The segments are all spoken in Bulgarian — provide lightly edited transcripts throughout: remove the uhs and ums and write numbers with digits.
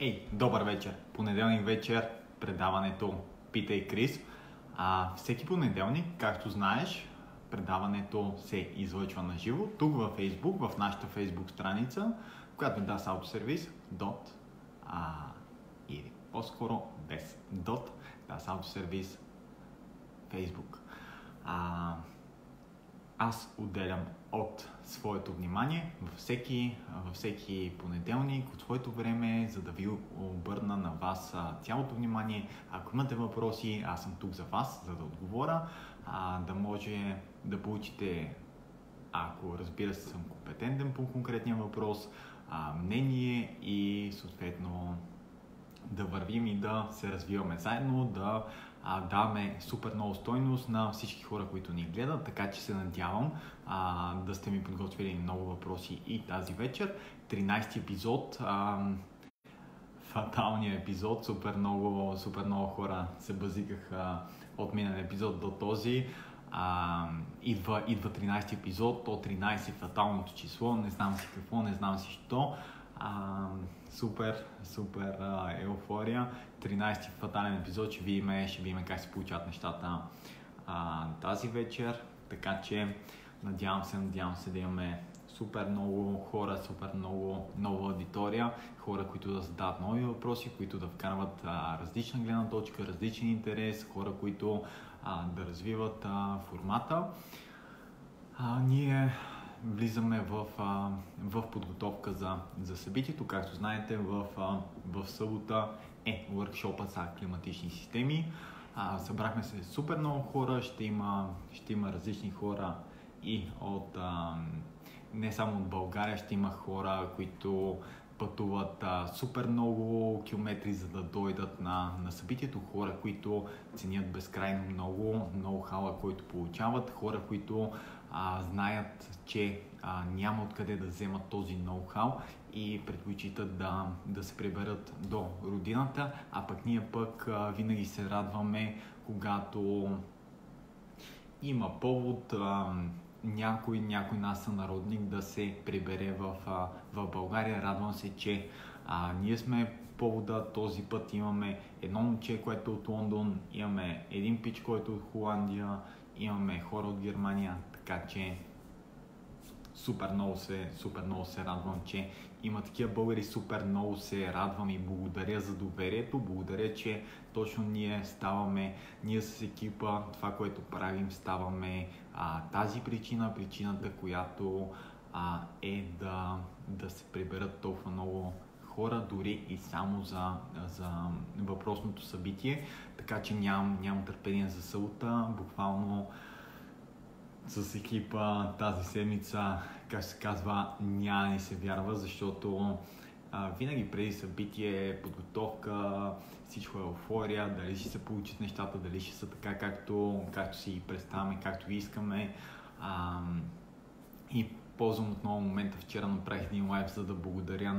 Добър вечер! Понеделник вечер, предаването Питай Крис. Всеки понеделник, както знаеш, предаването се излъчва на живо, тук във Facebook, в нашата Facebook страница, която е Das Autoservice, или по-скоро без dot, Das Autoservice Facebook. Аз отделям от своето внимание във всеки понеделник от своето време, за да ви обърна на вас цялото внимание. Ако имате въпроси, аз съм тук за вас, за да отговоря, да може да получите, ако разбира се съм компетентен по конкретния въпрос, мнение и съответно да вървим и да се развиваме заедно, да даваме супер много стойност на всички хора, които ни гледат, така че се надявам да сте ми подготвили много въпроси и тази вечер. 13-ти епизод, фаталният епизод, супер много хора се базикаха от миналия епизод до този. Идва 13-ти епизод, то 13 фаталното число, не знам си какво, не знам си що. Супер еуфория. 13-ти фатален епизод, ще видим как се получават нещата тази вечер, така че надявам се да имаме супер много хора, супер много нова аудитория, хора, които да задават нови въпроси, които да вкарват различна гледна точка, различен интерес, хора, които да развиват формата. Ние влизаме в подготовка за събитието. Както знаете, в събота е workshop-а за климатични системи. Събрахме се супер много хора, ще има различни хора и от не само от България, ще има хора, които пътуват супер много километри, за да дойдат на събитието, хора, които ценят безкрайно много ноу-хауа, който получават, хора, които знаят, че няма откъде да вземат този ноу-хау и предпочитат да се приберат до родината, а пък ние винаги се радваме, когато има повод някой наш сънародник да се прибере в България. Радвам се, че ние сме повода. Този път имаме едно момче, което е от Лондон, имаме един пич, който е от Холандия, имаме хора от Германия, така че супер много се радвам, че има такива българи, супер много се радвам и благодаря за доверието, благодаря, че точно ние с екипа, това, което правим, ставаме тази причината, която е да се приберат толкова много хора, дори и само за въпросното събитие, така че нямам търпение за събота, буквално с екипа тази седмица, как се казва, няма ни се вярва, защото винаги преди събитие, подготовка, всичко е еуфория, дали ще се получат нещата, дали ще са така, както си представяме, както искаме. И ползвам отново момента, вчера направих един лайв, за да благодаря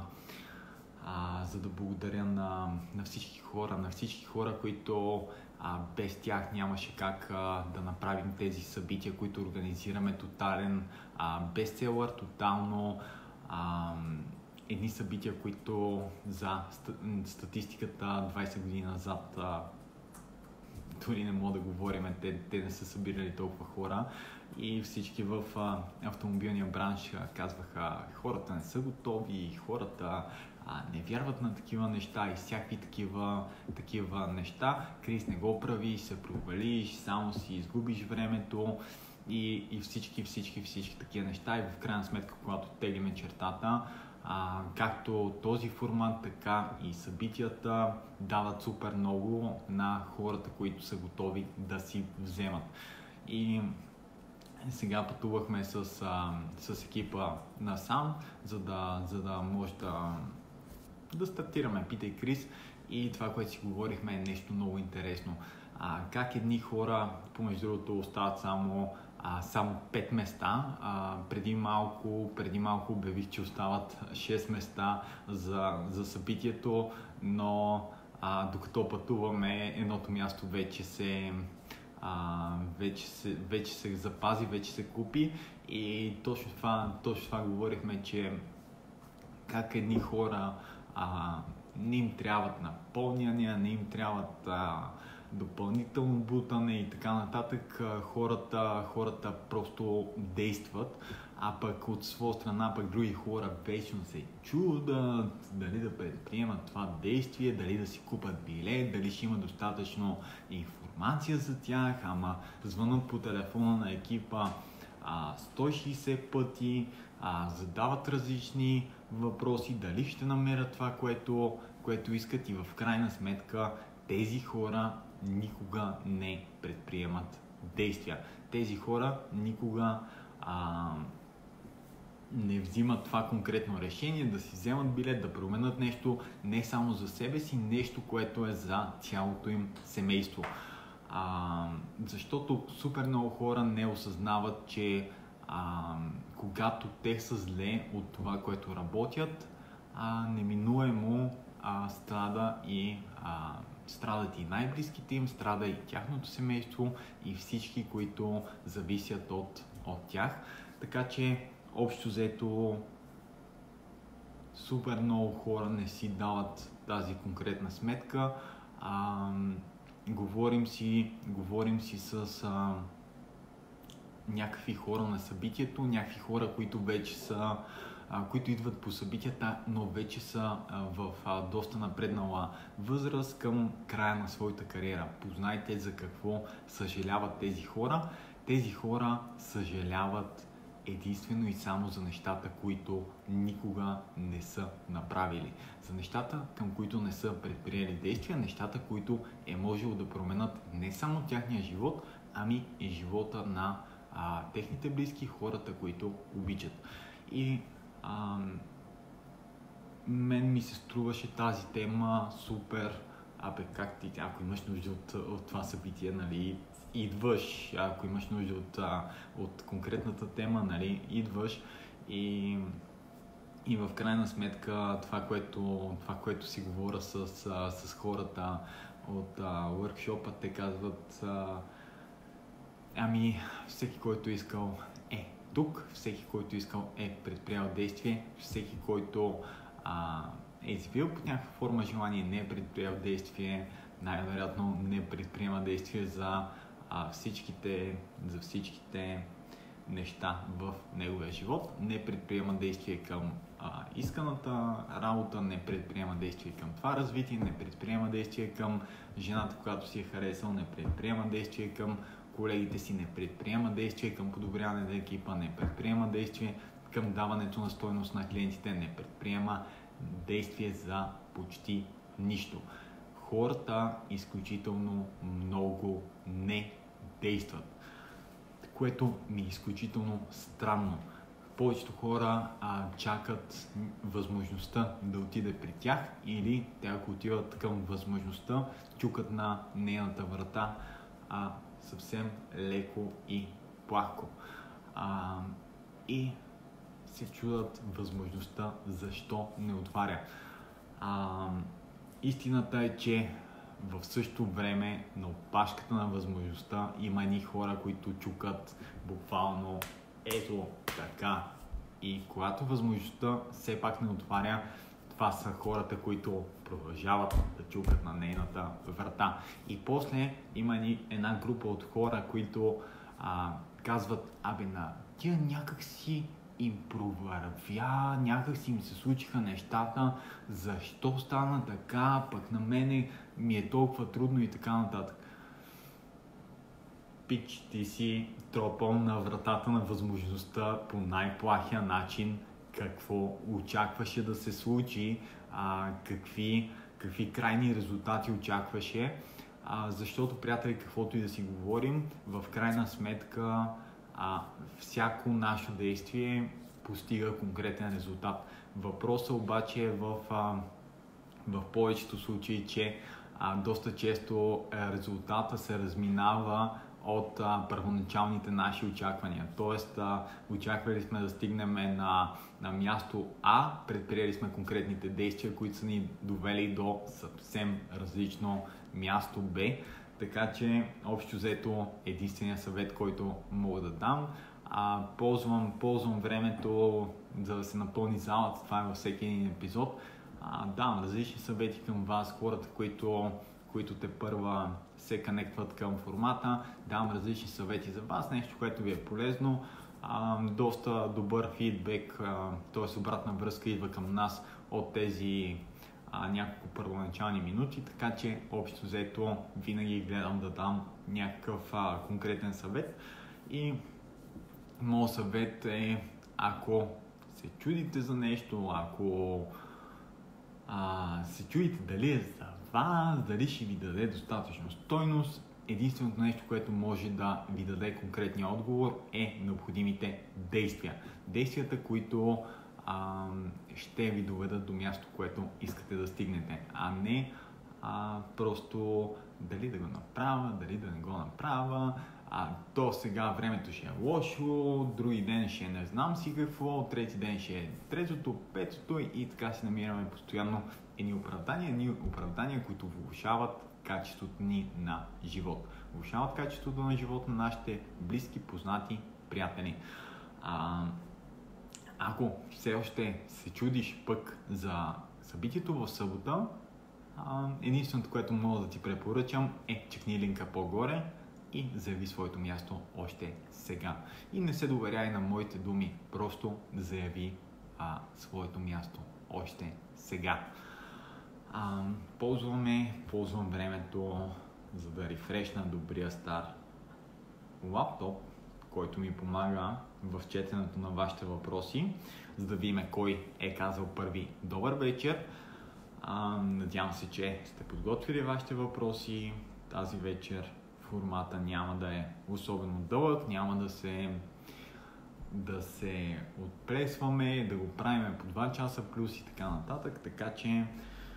на всички хора, които без тях нямаше как да направим тези събития, които организираме. Тотален бестселър, тотално едни събития, които за статистиката 20 години назад дори не мога да говорим, те не са събирали толкова хора и всички в автомобилния бранш казваха, хората не са готови, хората не вярват на такива неща и всякакви такива неща. Крис, не го прави, се провалиш, само си изгубиш времето и всички такива неща. И в крайна сметка, когато теглиме чертата, както този формат, така и събитията дават супер много на хората, които са готови да си вземат. И сега пътувахме с екипа насам, за да може да стартираме Питай Крис, и това, което си говорихме, е нещо много интересно. Как едни хора, помежду другото, остават само 5 места. Преди малко обявих, че остават 6 места за събитието, но докато пътуваме, едното място вече се запази, вече се купи, и точно това говорихме, че как едни хора не им трябват напълняния, не им трябват допълнително бутане и така нататък. Хората просто действат, а пък от своя страна пък други хора вечно се чудат дали да предприемат това действие, дали да си купат билет, дали ще има достатъчно информация за тях, ама звънат по телефона на екипа 160 пъти, задават различни въпроси, дали ще намерят това, което искат, и в крайна сметка тези хора никога не предприемат действия. Тези хора никога не взимат това конкретно решение, да си вземат билет, да променят нещо не само за себе си, нещо, което е за цялото им семейство. Защото супер много хора не осъзнават, че когато те са зле от това, което работят, неминуемо страдат и най-близките им, страда и тяхното семейство и всички, които зависят от тях. Така че, общо взето, супер много хора не си дават тази конкретна сметка. Говорим си с някакви хора на събитието, някакви хора, които вече са, които идват по събитията, но вече са в доста напреднала възраст към края на своята кариера. Познайте за какво съжаляват тези хора. Тези хора съжаляват единствено и само за нещата, които никога не са направили. За нещата, към които не са предприели действия, нещата, които е можело да променят не само тяхния живот, ами и живота на техните близки, хората, които обичат. И мен ми се струваше тази тема супер, как ти, ако имаш нужда от това събитие, нали, идваш, ако имаш нужда от конкретната тема, нали, идваш и в крайна сметка това, което си говоря с хората от workshop-а, те казват всеки, който искал е тук, всеки, който искал е предприял действие, всеки, който е изявил под някаква форма желание, не е предприял действие, най-вероятно не предприема действие за всичките неща в неговия живот, не предприема действие към исканата работа, не предприема действие към това развитие, не предприема действие към жената, която си е харесал, не предприема действие към колегите си, не предприема действие към подобряване на екипа, не предприема действие към даването на стойност на клиентите, не предприема действие за почти нищо. Хората изключително много не действат, което ми е изключително странно. Повечето хора чакат възможността да отиде при тях, или те, ако отиват към възможността, чукат на нейната врата съвсем леко и плахко. И се чудат възможността защо не отваря. Истината е, че в същото време на опашката на възможността има едни хора, които чукат буквално ето така. И когато възможността все пак не отваря, това са хората, които продължават да чукат на нейната врата. И после има една група от хора, които казват, на тия някак си им провървя, някак си им се случиха нещата, защо стана така, пък на мене ми е толкова трудно и така нататък. Пич, ти си тропал на вратата на възможността по най-плахия начин, какво очакваше да се случи, какви крайни резултати очакваше, защото, приятели, каквото и да си говорим, в крайна сметка всяко наше действие постига конкретен резултат. Въпросът обаче е в повечето случаи, че доста често резултата се разминава от първоначалните наши очаквания. Тоест, очаквали сме да стигнем на място А, предприели сме конкретните действия, които са ни довели до съвсем различно място Б. Така че, общо взето, единственият съвет, който мога да дам, ползвам времето, за да се напълни залата. Това е във всеки един епизод. давам различни съвети към вас, хората, които те първа се конектват към формата, давам различни съвети за вас, нещо, което ви е полезно. Доста добър фидбек, т.е. обратна връзка идва към нас от тези няколко първоначални минути, така че общо взето винаги гледам да дам някакъв конкретен съвет. И моят съвет е, ако се чудите за нещо, ако се чудите дали е за вас, дали ще ви даде достатъчно стойност, единственото нещо, което може да ви даде конкретния отговор е необходимите действия. Действията, които ще ви доведат до място, което искате да стигнете, а не просто дали да го направя, дали да не го направя, то сега времето ще е лошо, други ден ще не знам си какво, трети ден ще е третото, петото и така си намираме постоянно едни оправдания, които влошават качеството ни на живот. Влошават качеството на живот на нашите близки, познати, приятели. Ако все още се чудиш пък за събитието в събота, единственото, което мога да ти препоръчам е чекни линка по-горе и заяви своето място още сега. И не се доверяй на моите думи, просто заяви своето място още сега. Ползвам времето, за да рефрешна добрия стар лаптоп, който ми помага в четенето на вашите въпроси, за да видим кой е казал първи добър вечер. Надявам се, че сте подготвили вашите въпроси тази вечер. Формата няма да е особено дълъг, няма да се отплесваме, да го правим по 2 часа плюс и така нататък, така че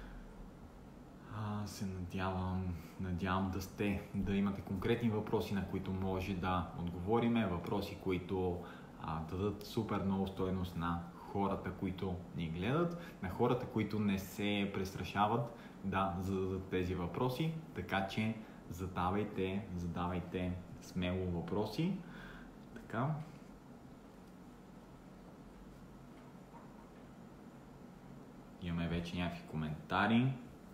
се надявам да имате конкретни въпроси, на които може да отговориме, въпроси, които дадат супер много стойност на хората, които ни гледат, на хората, които не се престрашават да зададат тези въпроси, така че задавайте смело въпроси. Така. Имаме вече някакви коментари.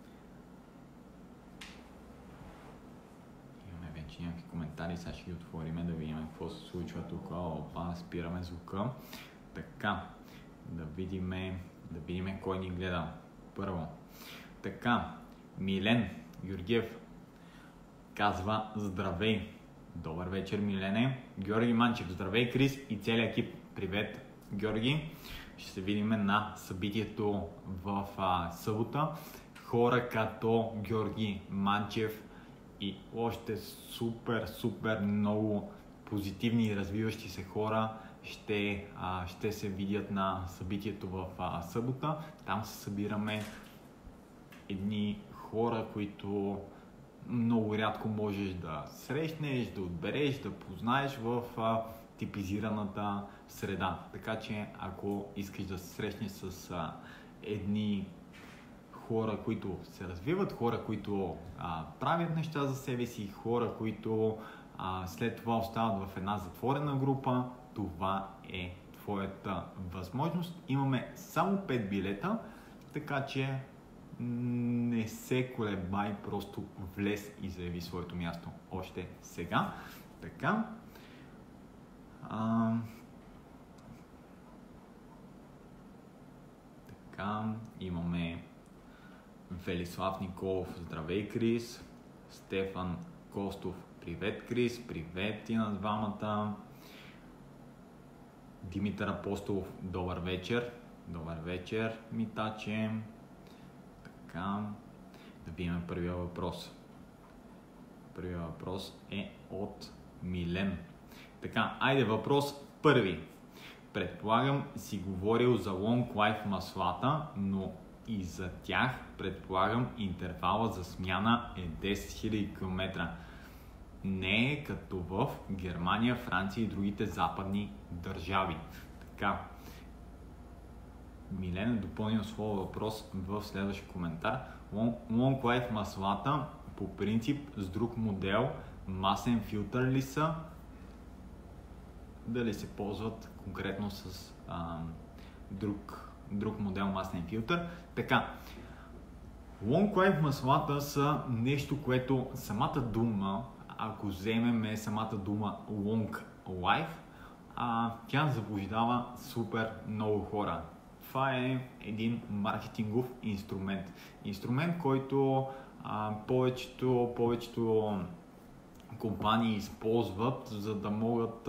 Сега ще ги отвориме да видим какво се случва тук. Спираме звука. Така, да видим кой ни гледа първо. Така, Милен Георгиев казва здравей. Добър вечер, Милене. Георги Манчев, здравей, Крис и целият екип. Привет, Георги. Ще се видим на събитието в събота. Хора като Георги Манчев и още супер много позитивни и развиващи се хора ще се видят на събитието в събота. Там се събираме едни хора, които много рядко можеш да срещнеш, да отбереш, да познаеш в типизираната среда. Така че ако искаш да се срещнеш с едни хора, които се развиват, хора, които правят неща за себе си, хора, които след това остават в една затворена група, това е твоята възможност. Имаме само 5 билета, така че не се колебай, просто влез и заяви своето място още сега. Така. Имаме Велислав Николов, здравей, Крис. Стефан Костов, привет, Крис, привет и на двамата. Димитър Апостолов, добър вечер, Митаче. Така, да видим първия въпрос. Първият въпрос е от Милен. Така, айде въпрос първи. Предполагам си говорил за Long Life маслата, но и за тях предполагам интервала за смяна е 10 000 км. Не е като в Германия, Франция и другите западни държави. Така, Милен е допълнил своя въпрос в следващия коментар. Long Life маслата по принцип с друг модел масен филтър ли са? Дали се ползват конкретно с друг друг модел маслен филтър. Така, Long Life маслата са нещо, което самата дума, ако вземем самата дума Long Life, тя заблуждава супер много хора. Това е един маркетингов инструмент. Инструмент, който повечето компании използват, за да могат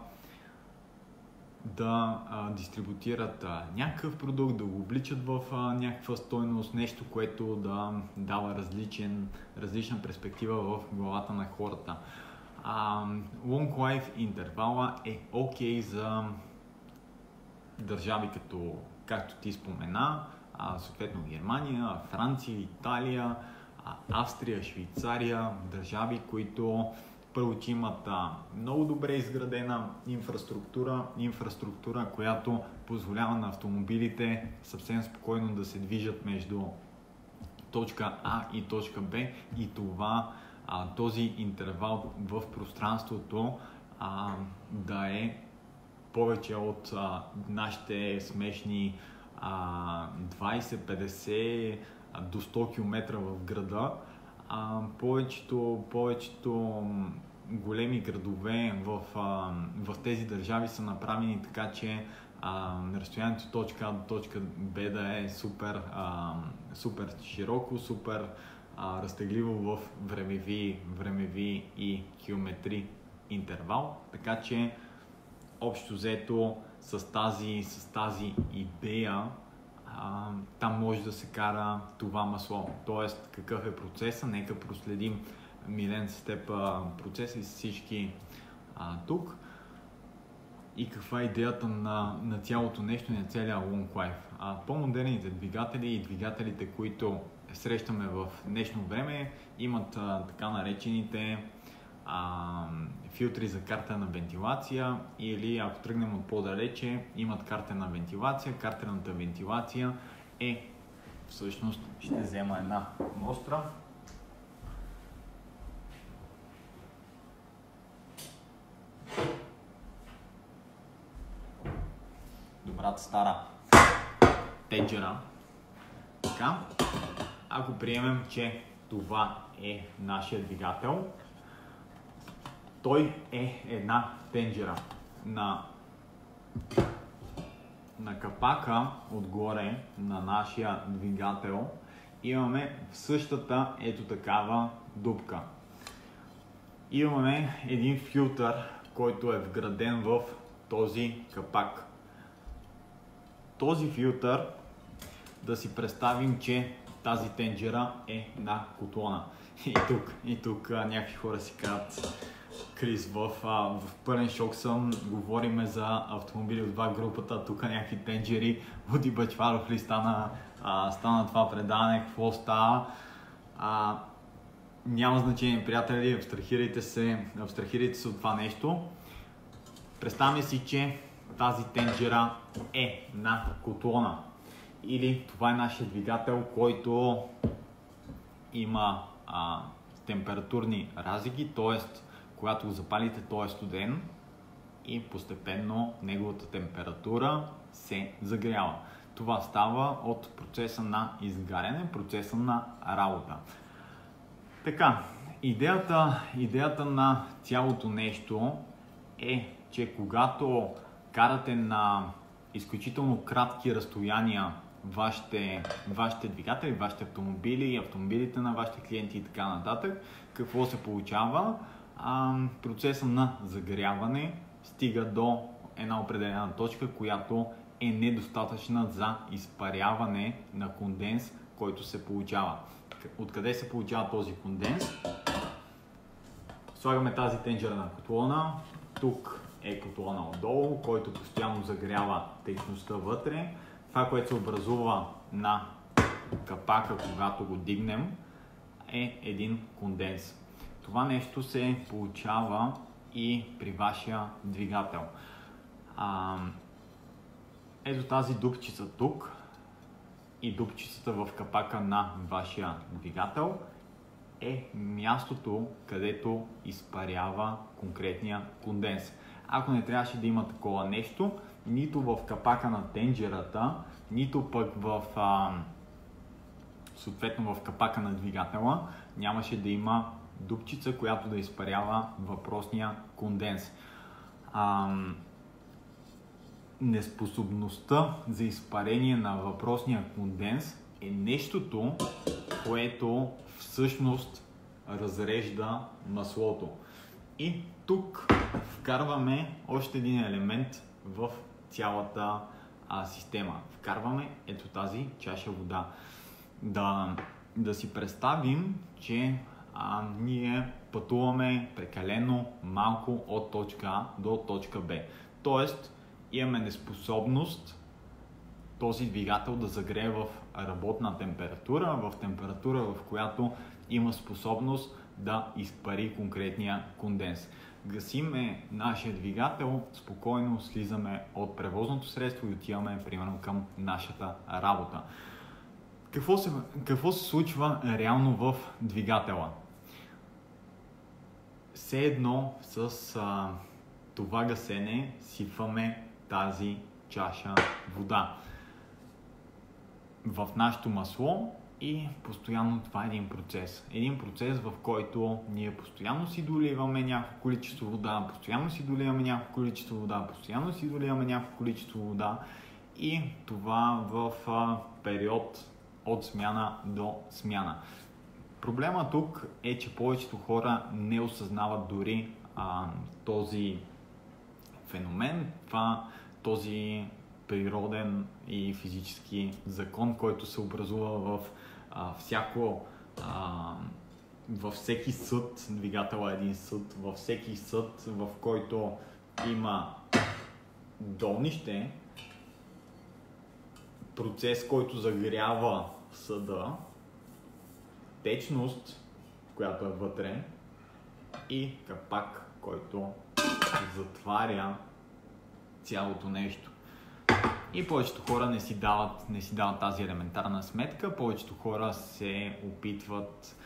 да дистрибутират някакъв продукт, да го обличат в някаква стойност, нещо, което да дава различна перспектива в главата на хората. Long Life интервала е окей за държави както ти спомена, съответно Германия, Франция, Италия, Австрия, Швейцария, държави, които първо, че имат много добре изградена инфраструктура, която позволява на автомобилите съвсем спокойно да се движат между точка А и точка Б и този интервал в пространството да е повече от нашите смешни 20-50 до 100 км в града. Повечето големи градове в тези държави са направени така, че разстоянието точка А до точка Б да е супер широко, супер разтегливо в времеви и километри интервал. Така че общо взето с тази идея там може да се кара това масло. Тоест, какъв е процесът? Нека проследим, Милен, с теб процеса и с всички тук. И каква е идеята на цялото нещо, на целия Long Life. По-модерните двигатели и двигателите, които срещаме в днешно време, имат така наречените филтри за картена вентилация, или ако тръгнем от по-далече, имат картена вентилация. Картената вентилация всъщност ще взема една мостра. Добрата стара тенджера. Така, ако приемем, че това е нашия двигател, той е една тенджера. На капака отгоре на нашия двигател имаме същата ето такава дупка. Имаме един филтър, който е вграден в този капак. Този филтър, да си представим, че тази тенджера е на котлона. И тук някакви хора си казват: Крис, в пълен шок съм, говориме за автомобили от два групата, тук някакви тенджери, Води Бъчваров ли стана това предаване, какво става? Няма значение, приятели, абстрахирайте се от това нещо. Представяме си, че тази тенджера е на котлона, или това е нашия двигател, който има температурни разлики, т.е. когато го запалите, той е студен и постепенно неговата температура се загрява. Това става от процеса на изгаряне, процеса на работа. Така, идеята на цялото нещо е, че когато карате на изключително кратки разстояния вашите двигатели, вашите автомобили, автомобилите на вашите клиенти и така нататък, какво се получава? Процесът на загряване стига до една определена точка, която е недостатъчна за изпаряване на конденс, който се получава. Откъде се получава този конденс? Слагаме тази тенджера на котлона. Тук е котлона отдолу, който постоянно загрява течността вътре. Това, което се образува на капака, когато го дигнем, е един конденс. Това нещо се получава и при вашия двигател. Ето тази дупчица тук и дупчицата в капака на вашия двигател е мястото, където изпарява конкретния конденс. ако не трябваше да има такова нещо, нито в капака на тенджерата, нито пък съответно в капака на двигателя нямаше да има дупчица, която да изпарява въпросния конденс. Неспособността за изпарение на въпросния конденс е нещото, което всъщност разрежда маслото. И тук вкарваме още един елемент в цялата система. Вкарваме ето тази чаша вода. Да си представим, че ние пътуваме прекалено малко от точка А до точка Б. Тоест, имаме неспособност този двигател да загрее в работна температура, в температура, в която има способност да изпари конкретния конденс. Гасиме нашия двигател, спокойно слизаме от превозното средство и отиваме примерно към нашата работа. Какво се случва реално в двигателя? Все едно с това гасене сипваме тази чаша вода в нашето масло и постоянно това е един процес. Един процес, в който ние постоянно си доливаме някакво количество вода, постоянно си доливаме някакво количество вода, постоянно си доливаме някакво количество вода и това в период от смяна до смяна. Проблема тук е, че повечето хора не осъзнават дори този феномен, този природен и физически закон, който се образува във всеки съд. Двигател е един съд. Във всеки съд, в който има долнище, процес, който загрява съда, течност, която е вътре, и капак, който затваря цялото нещо. И повечето хора не си дават тази елементарна сметка. Повечето хора се опитват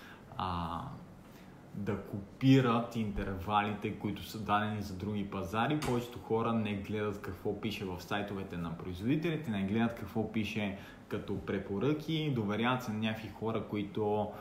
да копират интервалите, които са дадени за други пазари. Повечето хора не гледат какво пише в сайтовете на производителите, не гледат какво пише като препоръки, доверяват се на някакви хора, които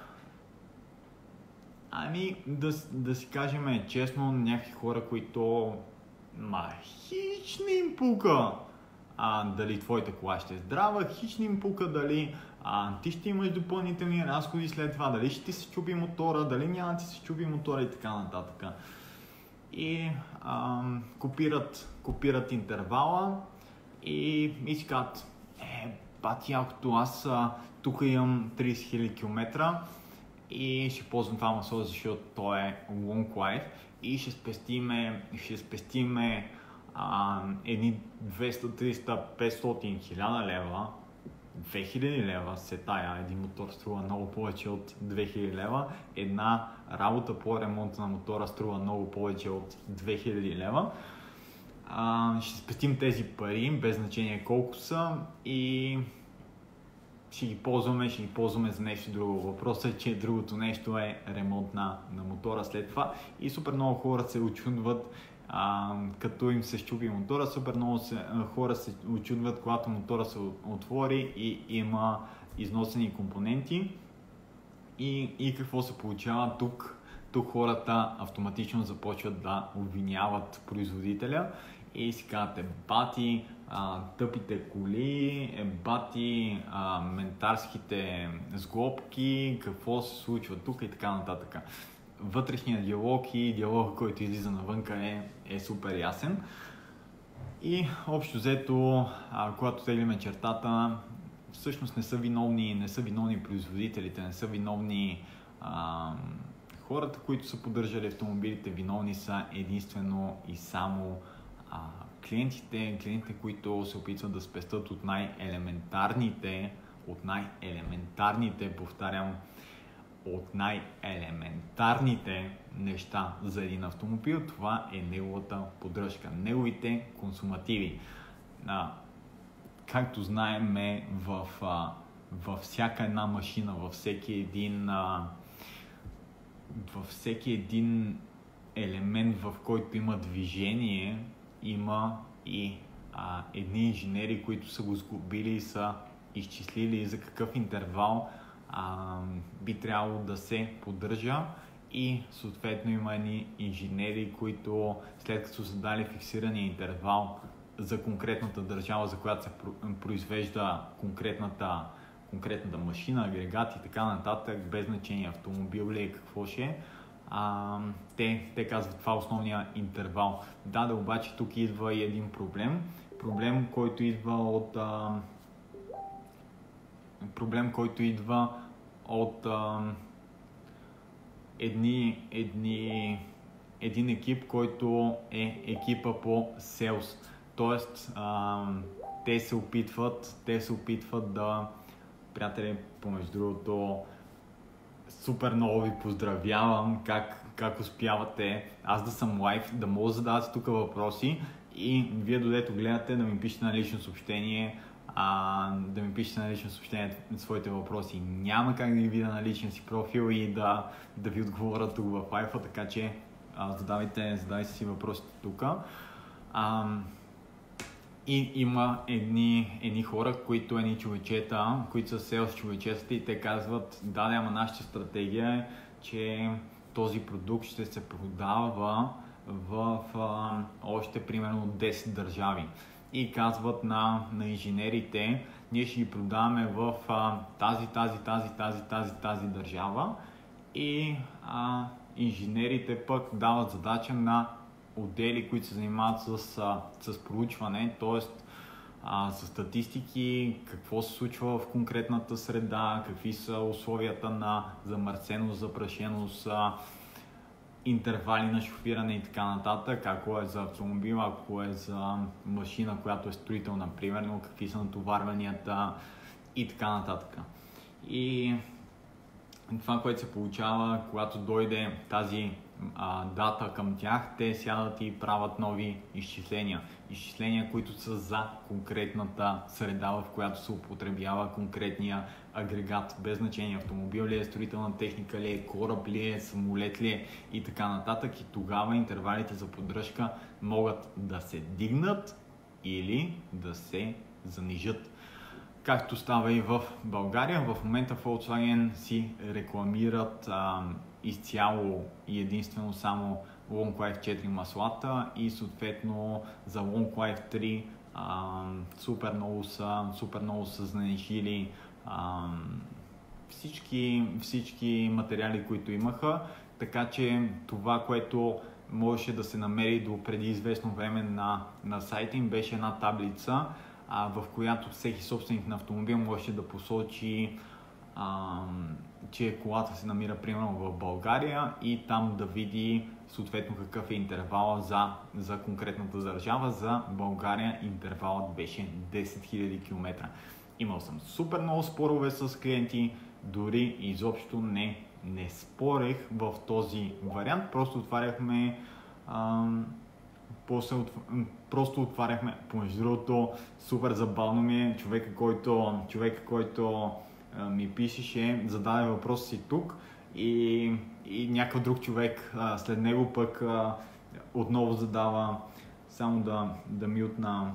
да си кажем честно, някакви хора, които хич не им пука дали твоята кола ще е здрава, хич не им пука дали ти ще имаш допълнителни разходи след това, дали ще ти се чупи мотора, дали няма ти се чупи мотора и така нататък. И копират интервала и си казват, бати якото, аз тук имам 30 000 км и ще ползвам това масло, защото то е long life и ще спестиме едни 200, 300, 500, 1000 лева, 2000 лева се тая. Един мотор струва много повече от 2000 лева. Една работа по ремонта на мотора струва много повече от 2000 лева. Ще спестим тези пари, без значение колко са, и ще ги ползваме за нещо друго. Въпросът е, че другото нещо е ремонт на мотора след това. И супер много хора се очудват, като им се щупи мотора. Супер много хора се очудват, когато мотора се отвори и има износени компоненти. И какво се получава тук? Тук хората автоматично започват да обвиняват производителя и си казват, бати тъпите коли, бати ментарските сглобки, какво се случва тук и така нататък. Вътрешният диалог и диалог, който излиза навънка е супер ясен. И общо взето, когато теглиме чертата, всъщност не са виновни производителите, не са виновни хората, които са поддържали автомобилите, виновни са единствено и само клиентите, които се опитват да спестят от най-елементарните, повтарям, от най-елементарните неща за един автомобил. Това е неговата поддръжка, неговите консумативи. Както знаем, във всяка една машина, във всеки един елемент, в който има движение, има и едни инженери, които са го сглобили и са изчислили за какъв интервал би трябвало да се поддържа, и съответно има едни инженери, които след като са дали фиксирания интервал за конкретната държава, за която се произвежда конкретната машина, агрегат и така нататък, без значение автомобил ли е, какво ще е, те казват това основния интервал. Да, обаче тук идва и един проблем, който идва от един екип, който е екипа по Sales. Тоест, те се опитват да, приятели, помежду другото, супер много ви поздравявам как успявате аз да съм лайв, да мога да задавате тук въпроси и вие додето гледате да ми пишете на лично съобщение, своите въпроси. Няма как да ги видя на личния си профил и да ви отговоря тук в лайфа, така че задавайте си въпросите тук. И има едни хора, едни човечета, които са селс човечета, и те казват, ама нашата стратегия е, че този продукт ще се продава в още примерно 10 държави. И казват на инженерите, ние ще ги продаваме в тази държава, и инженерите пък дават задача на отдели, които се занимават с проучване, т.е. с статистики, какво се случва в конкретната среда, какви са условията на замърсеност, запрашеност, интервали на шофиране и така нататък, ако е за автомобил, ако е за машина, която е строителна, примерно, какви са натоварванията и така нататък. И това, което се получава, когато дойде тази дата към тях, те сядат и правят нови изчисления, които са за конкретната среда, в която се употребява конкретния агрегат, без значение автомобил ли е, строителна техника ли е, кораб ли е, самолет ли е и така нататък, и тогава интервалите за поддръжка могат да се дигнат или да се занижат. Както става и в България, в момента Volkswagen си рекламират изцяло и единствено само Long Life 4 маслата, и съответно за Long Life 3 супер много са занижили всички материали, които имаха, така че това, което можеше да се намери до преди известно време на сайта им, беше една таблица, в която всеки собственик на автомобил можеше да посочи, че колата се намира примерно в България, и там да види съответно какъв е интервала за конкретната държава. За България интервалът беше 10 000 км. Имал съм супер много спорове с клиенти, дори изобщо не спорех в този вариант, просто отваряхме, помежду другото, супер забавно ми е, човека, който ми пишеше, зададе въпроса си тук, и някакъв друг човек след него пък отново задава, само да мютна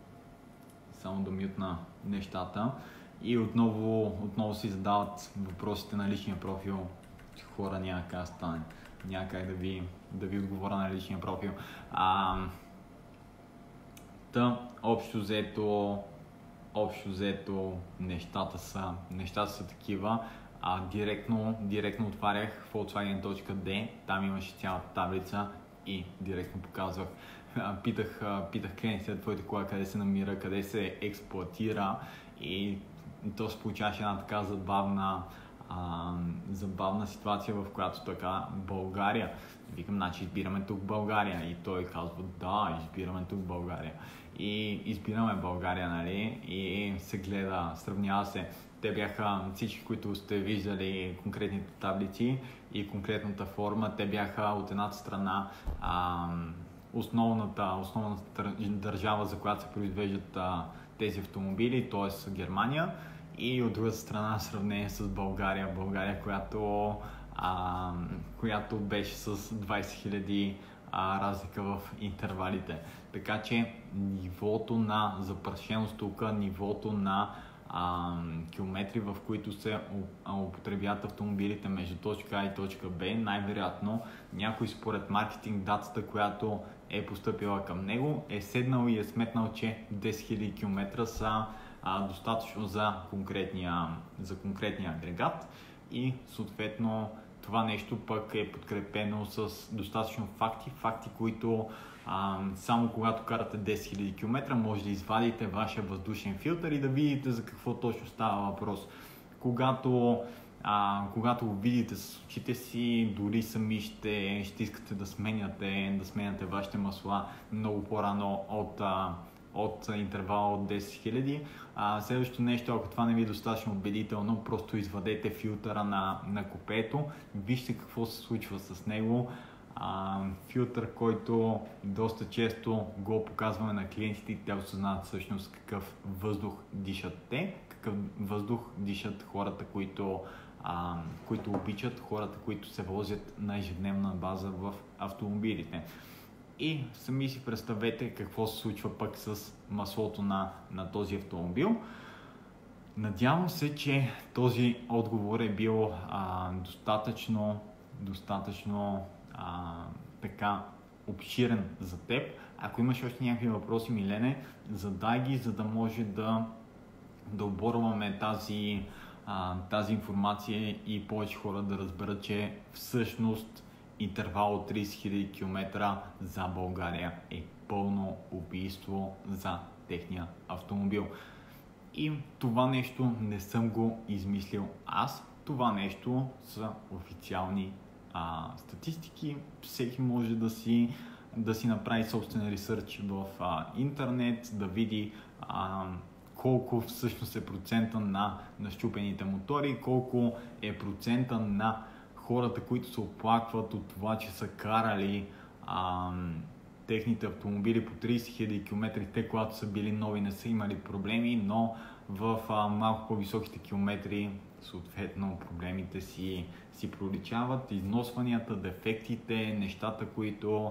нещата, и отново си задават въпросите на личния профил. Хора, няма как стане. Няма как да ви отговоря на личния профил. Общо взето нещата са такива. Директно отварях Volkswagen.d, там имаше цялата таблица и директно показвах. Питах клиентите, твоята кола къде се намира, къде се експлоатира, и то се получаваше една така забавна ситуация, в която така България. Викам, значи избираме тук България, и той казва, да, избираме тук България. И избираме България, нали, и се гледа, сравнява се. Те бяха всички, които сте виждали конкретните таблици и конкретната форма, те бяха от едната страна основната държава, за която се произвеждат тези автомобили, т.е. Германия, и от друга страна сравнение с България, която която беше с 20 000 разлика в интервалите. Така че нивото на запрашеност тук, нивото на километри, в които се употребяват автомобилите между точка А и точка Б, най-вероятно някой според маркетинг датата, която е постъпила към него, е седнал и е сметнал, че 10 000 км са достатъчно за конкретния агрегат и съответно това нещо пък е подкрепено с достатъчно факти, които само когато карате 10 000 км може да извадите вашия въздушен филтър и да видите за какво точно става въпрос. Когато го видите с очите си, дори сами ще искате да сменяте вашите масла много по-рано от интервала от 10 000. Следващото нещо, ако това не ви е достатъчно убедително, просто извадете филтъра на купето, вижте какво се случва с него. Филтър, който доста често го показваме на клиентите и те осъзнават всъщност какъв въздух дишат те, какъв въздух дишат хората, които обичат, хората, които се возят на ежедневна база в автомобилите. И сами си представете какво се случва пък с маслото на този автомобил. Надявам се, че този отговор е бил достатъчно така обширен за теб. Ако имаш още някакви въпроси, Милене, задай ги, за да може да оборваме тази информация и повече хора да разберат, че всъщност интервал от 30 000 км за България е пълно убийство за техния автомобил. И това нещо не съм го измислил аз. Това нещо са официални статистики. Всеки може да си направи собствен ресърч в интернет, да види колко всъщност е процента на счупените мотори, колко е процента на хората, които се оплакват от това, че са карали техните автомобили по 30 000 км, те когато са били нови не са имали проблеми, но в малко по-високите километри съответно проблемите си проличават, износванията, дефектите, нещата, които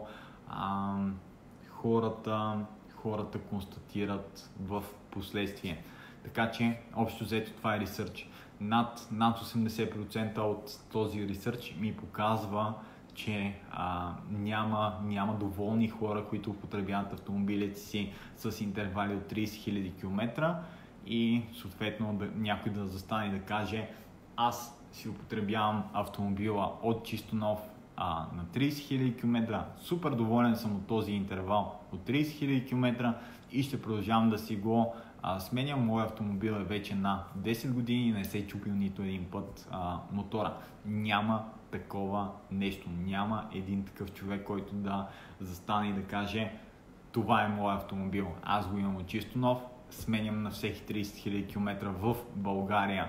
хората констатират в последствие. Така че, общо взето, това е ресърч. Над 80% от този ресърч ми показва, че няма доволни хора, които употребяват автомобилите си с интервали от 30 000 км и съответно някой да застане и да каже: аз си употребявам автомобила от чисто нов на 30 000 км, супер доволен съм от този интервал от 30 000 км и ще продължавам да си го сменям. Моят автомобил е вече на 10 години и не се е чупил нито един път мотора. Няма такова нещо. Няма един такъв човек, който да застане и да каже: това е моят автомобил, аз го имам от чисто нов, сменям на всеки 30 000 км в България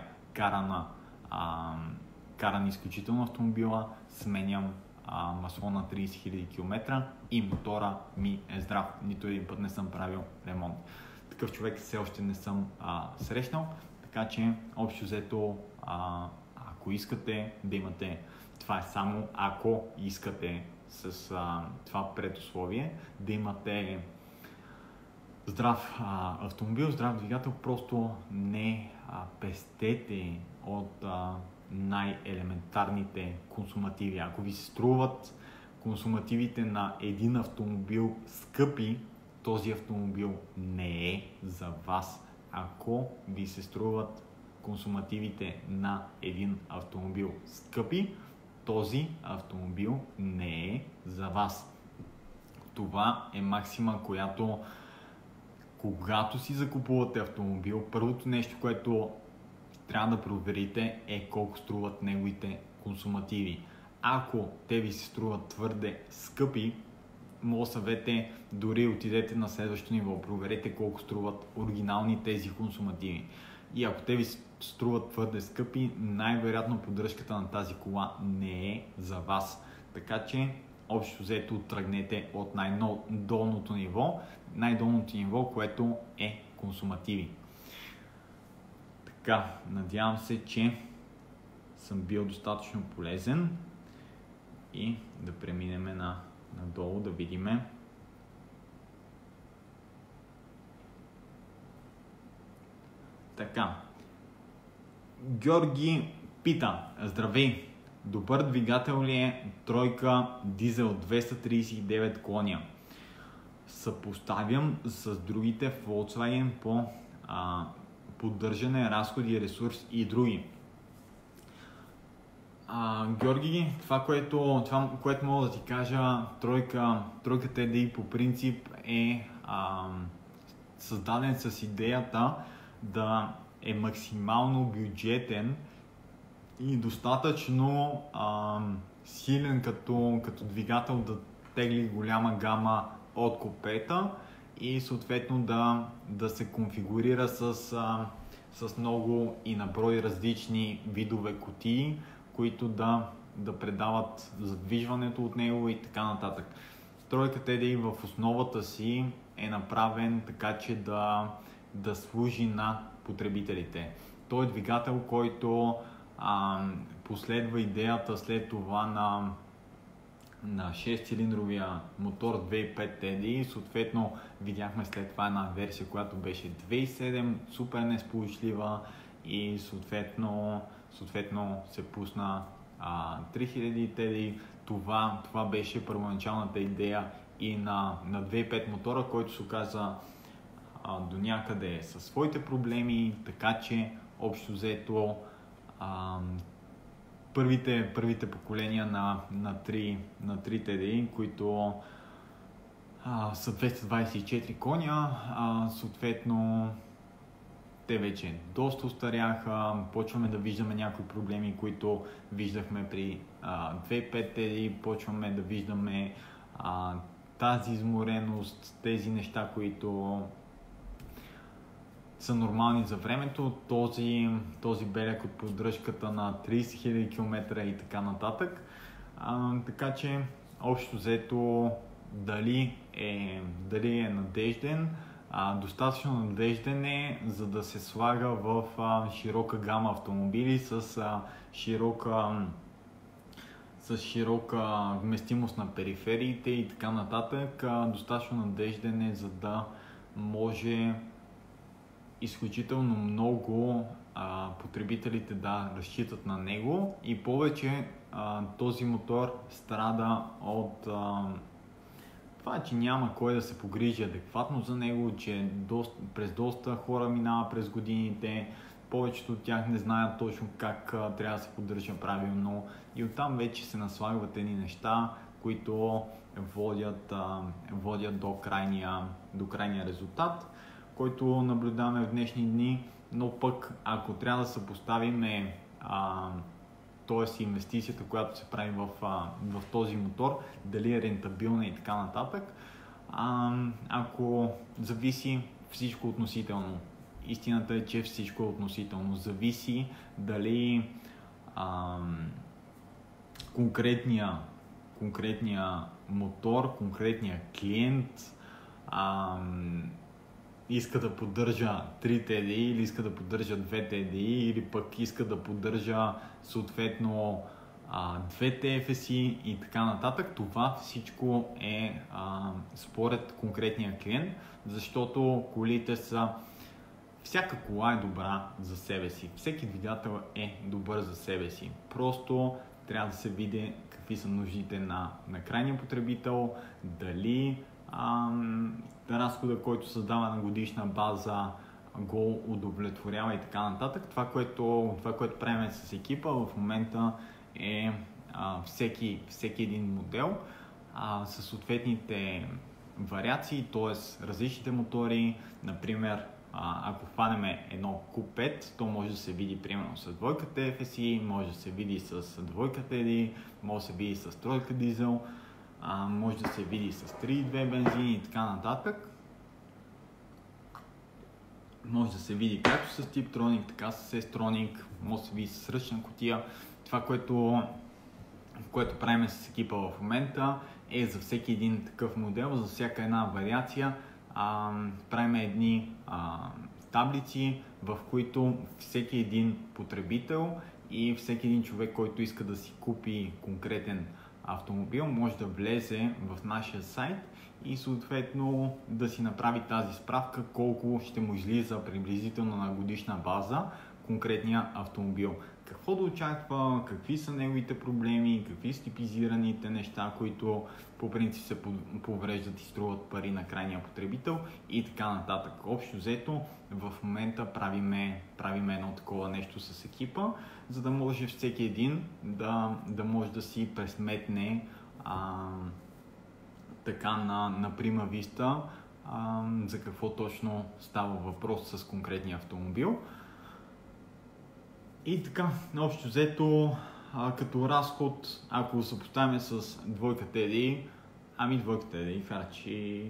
каран изключително автомобила, сменям масло на 30 000 км и мотора ми е здрав. Нито един път не съм правил ремонт. Такъв човек все още не съм срещнал, така че общо взето, ако искате да имате, това е само ако искате с това предусловие, да имате здрав автомобил, здрав двигател, просто не пестете от най-елементарните консумативи. Ако ви се струват консумативите на един автомобил скъпи, този автомобил не е за вас. Ако ви се струват консумативите на един автомобил скъпи, този автомобил не е за вас. Това е максима, която когато си закупувате автомобил, първото нещо, което трябва да проверите е колко струват неговите консумативи. Ако те ви се струват твърде скъпи, моят съвет е дори отидете на следващото ниво, проверете колко струват оригинални тези консумативи. И ако те ви струват твърде скъпи, най-вероятно поддръжката на тази кола не е за вас. Така че общо взето тръгнете от най-долното ниво, което е консумативи. Така, надявам се, че съм бил достатъчно полезен и да преминем надолу да видиме. Така. Георги пита: здравей! Добър двигател ли е тройка дизел 239 коня? Съпоставям с другите Volkswagen по поддържане, разходи, ресурс и други. Георги, това, което мога да ти кажа, тройка TDI по принцип е създаден с идеята да е максимално бюджетен и достатъчно силен като двигател да тегли голяма гама от купета и съответно да се конфигурира с много и наброй различни видове кутии, които да предават задвижването от него и така нататък. Тройка TDI в основата си е направен така, че да служи на потребителите. Той е двигател, който последва идеята след това на 6-цилиндровия мотор 2.5 TDI. Съответно видяхме след това една версия, която беше 2.7, супер несполучлива и съответно се пусна 3000 TDI. Това беше първоначалната идея и на 2.5 мотора, който се оказа до някъде със своите проблеми, така че общо взето първите поколения на 3 TDI, които са 224 коня, съответно те вече доста устаряха, почваме да виждаме някои проблеми, които виждахме при 2.5 TDI, почваме да виждаме тази измореност, тези неща, които са нормални за времето, този белег от поддръжката на 30 000 км и така нататък. Така че, общо взето, дали е надежден, достатъчно надежден е, за да се слага в широка гама автомобили с широка вместимост на перифериите и така нататък. Достатъчно надежден е, за да може изключително много потребителите да разчитат на него и повече този мотор страда от това, че няма кой да се погрижи адекватно за него, че през доста хора минава през годините, повечето от тях не знаят точно как трябва да се поддържа правилно и оттам вече се наслагват едни неща, които водят до крайния резултат, който наблюдаваме в днешни дни, но пък ако трябва да съпоставим т.е. инвестицията, която се прави в този мотор, дали е рентабилна и така нататък, ако зависи всичко относително. Истината е, че всичко е относително. Зависи дали конкретния мотор, конкретния клиент иска да поддържа 3 TDI или иска да поддържа 2 TDI или пък иска да поддържа съответно 2 TFSI и така нататък. Това всичко е според конкретния клиент, защото колите всяка кола е добра за себе си, всеки двигател е добър за себе си. Просто трябва да се види какви са нуждите на крайния потребител, дали разхода, който създава на годишна база, го удовлетворява и така нататък. Това, което правим с екипа в момента е всеки един модел със съответните вариации, т.е. различните мотори. Например, ако хванем едно Q5, то може да се види примерно с двойка TFSI, може да се види с двойка TDI, може да се види с тройка дизел, може да се види с 3.2 бензин и така нататък. Може да се види както с Tiptronic, така с S-Tronic, може да се види с ръчна кутия. Това, което правим с екипа в момента е за всеки един такъв модел, за всяка една вариация, правим едни таблици, в които всеки един потребител и всеки един човек, който иска да си купи конкретен автомобил, може да влезе в нашия сайт и съответно да си направи тази справка колко ще му излиза приблизително на годишна база конкретния автомобил. Какво да очаква, какви са неговите проблеми, какви са типизираните неща, които по принцип се повреждат и струват пари на крайния потребител и така нататък. Общо взето в момента правиме едно такова нещо с екипа, за да може всеки един да може да си пресметне така на прима виста за какво точно става въпрос с конкретния автомобил. И така, общо взето, като разход, ако го съпоставим с двойка TDI, двойка TDI харчи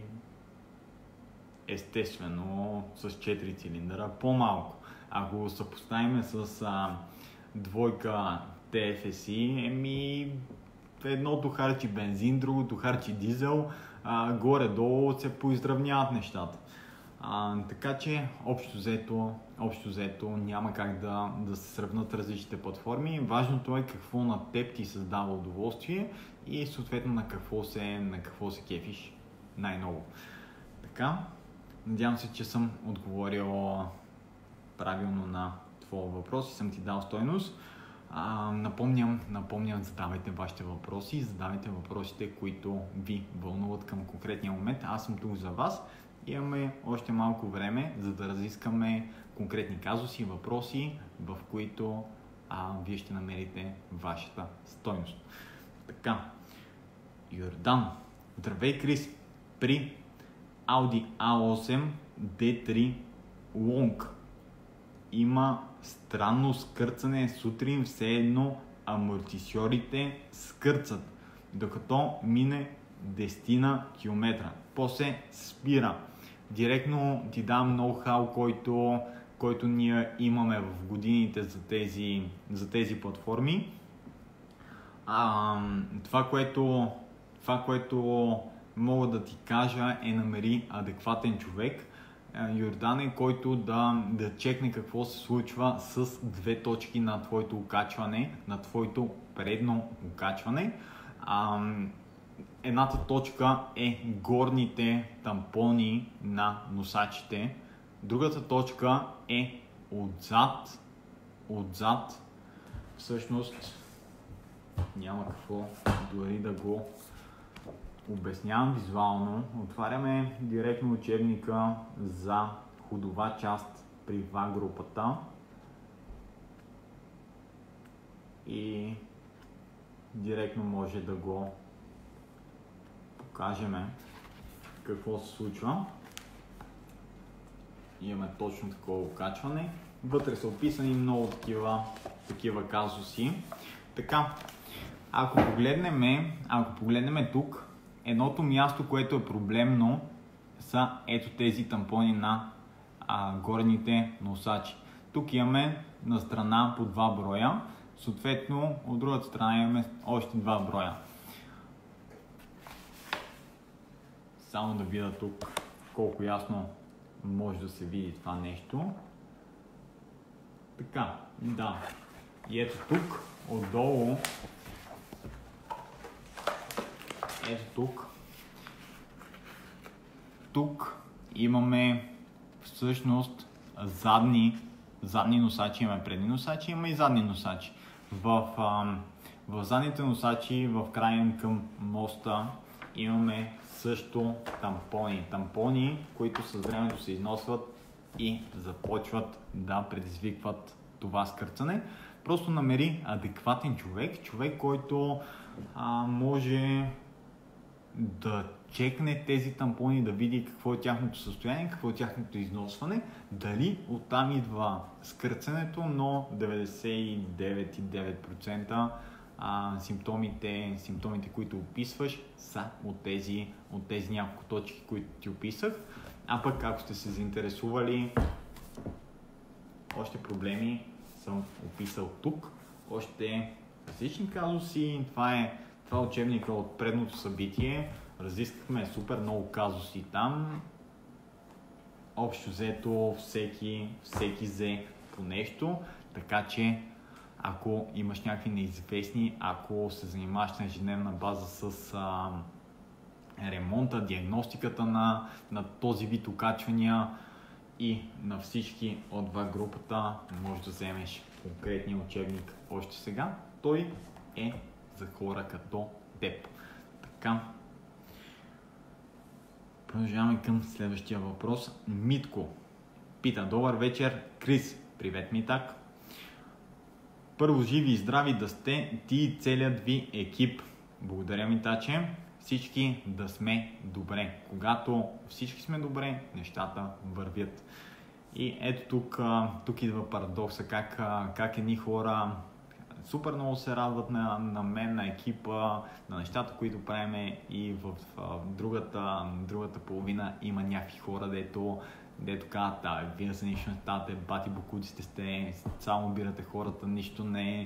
естествено с 4 цилиндъра по-малко. Ако го съпоставим с двойка TFSI, едното харчи бензин, другото харчи дизел, горе-долу се поизравняват нещата. Така че общо взето няма как да се сравнат различните платформи. Важното е какво на теб ти създава удоволствие и съответно на какво се кефиш най-много. Така, надявам се, че съм отговорил правилно на твоя въпрос и съм ти дал стойност. Напомням, задавайте вашите въпроси, задавайте въпросите, които ви вълнуват към конкретния момент. Аз съм тук за вас. Имаме още малко време, за да разискаме конкретни казуси и въпроси, в които вие ще намерите вашата стойност. Така, Йордан, здравей Крис, при Audi A8 D3 Long има странно скърцане сутрин, все едно амортисьорите скърцат, докато мине 10 км. После спира. Директно ти дам ноу-хау, който ние имаме в годините за тези платформи. Това, което мога да ти кажа е намери адекватен човек, Йордан, който да чекне какво се случва с две точки на твоето окачване, на твоето предно окачване. Едната точка е горните тампони на носачите, другата точка е отзад. Всъщност няма какво дори да го обяснявам визуално. Отваряме директно учебника за ходова част при ВА групата и директно може да го покажем какво се случва. Имаме точно такова окачване. Вътре са описани много такива казуси. Така, ако погледнем тук, едното място, което е проблемно, са ето тези тампони на горните носачи. Тук имаме на страна по 2 броя, съответно от другата страна имаме още 2 броя. Само да видя тук колко ясно може да се види това нещо. Така, да. И ето тук, отдолу, тук имаме всъщност задни носачи, имаме предни носачи, имаме и задни носачи. В задните носачи, в края към моста, имаме също тампони, които с времето се износват и започват да предизвикват това скърцане. Просто намери адекватен човек, който може да чекне тези тампони, да види какво е тяхното състояние, какво е тяхното износване, дали оттам идва скърцането, но 99,9% симптомите, които описваш, са от тези няколко точки, които ти описах. А пък, ако сте се заинтересували, още проблеми съм описал тук, още различни казуси. Това е учебника от предното събитие. Разискахме супер много казуси там. Общо взето всеки взе по нещо, така че ако имаш някакви неизвестни, ако се занимаваш на ежедневна база с ремонта, диагностиката на този вид окачвания и на всички от два групата, можеш да вземеш конкретния учебник още сега. Той е за хора като теб. Така. Продължаваме към следващия въпрос. Митко пита: добър вечер, Крис. Привет, Митак. Първо, живи и здрави да сте ти и целият ви екип. Благодаря, Митаче. Всички да сме добре. Когато всички сме добре, нещата вървят. И ето тук идва парадокса, как едни хора супер много се радват на мен, на екипа, на нещата, които правим, и в другата половина има някакви хора, дето казват: вие за нищо не ставате, бати бокуците сте, само бирате хората, нищо не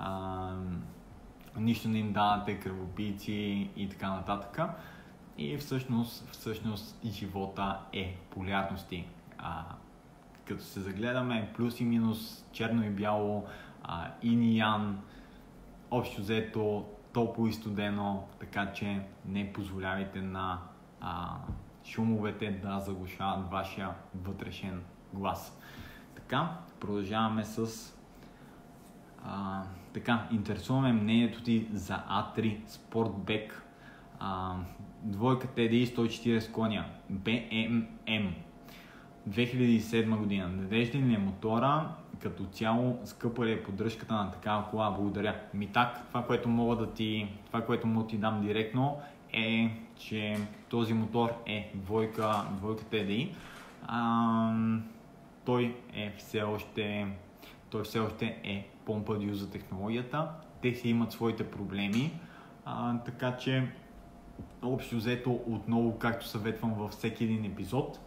им давате, кръвопийци и така нататък. И всъщност живота е полярности. Като се загледаме плюс и минус, черно и бяло, ин и ян, общо взето топло и студено, така че не позволявайте на шумовете да заглушават вашия вътрешен глас. Така, продължаваме с интересуваме мнението ти за A3 Sportback, двойка TDI 140 коня, BMM, 2007 година. Надежден ли е мотора? Като цяло скъпа ли е поддръжката на такава кола? Благодаря. Митак, това, което мога да ти дам директно, е, че този мотор е двойка TDI. Той все още е помпа дюза технологията. Те си имат своите проблеми, така че общо взето, отново, както съветвам във всеки един епизод,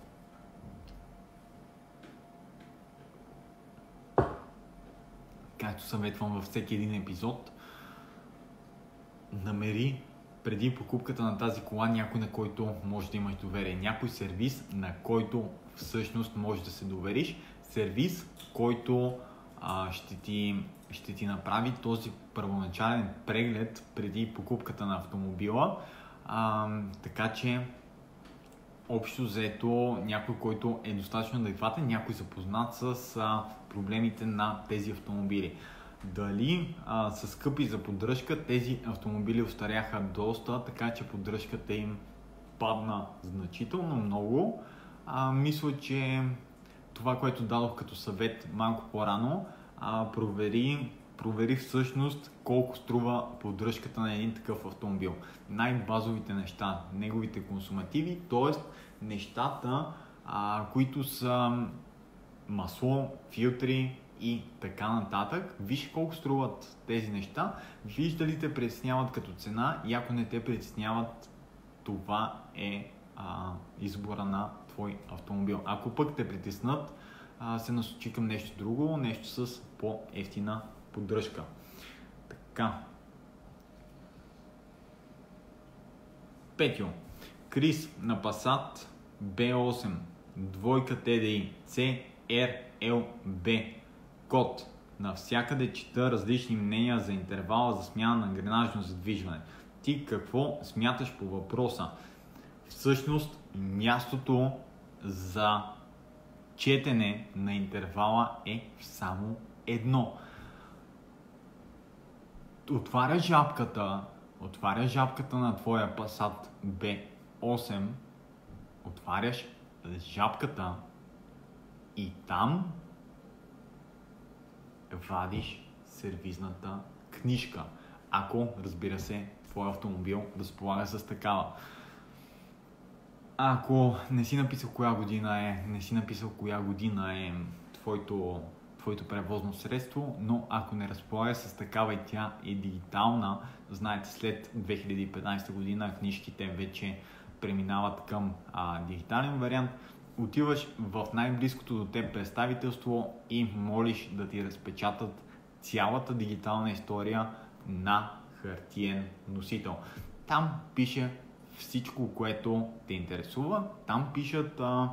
намери преди покупката на тази кола някой, на който може да имаш доверие. Някой сервис, на който всъщност можеш да се довериш. Сервис, който ще ти направи този първоначален преглед преди покупката на автомобила. Така че общо взето някой, който е достатъчно адекватен, някой запознат с проблемите на тези автомобили. Дали са скъпи за поддръжка? Тези автомобили остаряха доста, така че поддръжката им падна значително много. Мисля, това, което дадох като съвет малко по-рано, провери всъщност колко струва поддръжката на един такъв автомобил. Най-базовите неща, неговите консумативи, т.е. нещата, които са масло, филтри и така нататък. Виж колко струват тези неща, виж дали те притесняват като цена, и ако не те притесняват, това е избора на твой автомобил. Ако пък те притеснат, се насочи към нещо друго, нещо с по-евтина поддръжка. Така. Петю. Крис на Passat B8, двойка TDI, CRLB, код. Навсякъде чета различни мнения за интервала за смяна на гренажно задвижване. Ти какво смяташ по въпроса? Всъщност, мястото за четене на интервала е само едно. Отваря жабката на твоя Passat B8, отваряш жабката и там вадиш сервизната книжка. Ако, разбира се, твой автомобил разполага с такава. Ако не си написал коя година е твоето превозно средство, но ако не разполага с такава и тя е дигитална, знаете, след 2015 година книжките вече преминават към дигитален вариант, отиваш в най-близкото до теб представителство и молиш да ти разпечатат цялата дигитална история на хартиен носител. Там пише всичко, което те интересува. Там пишат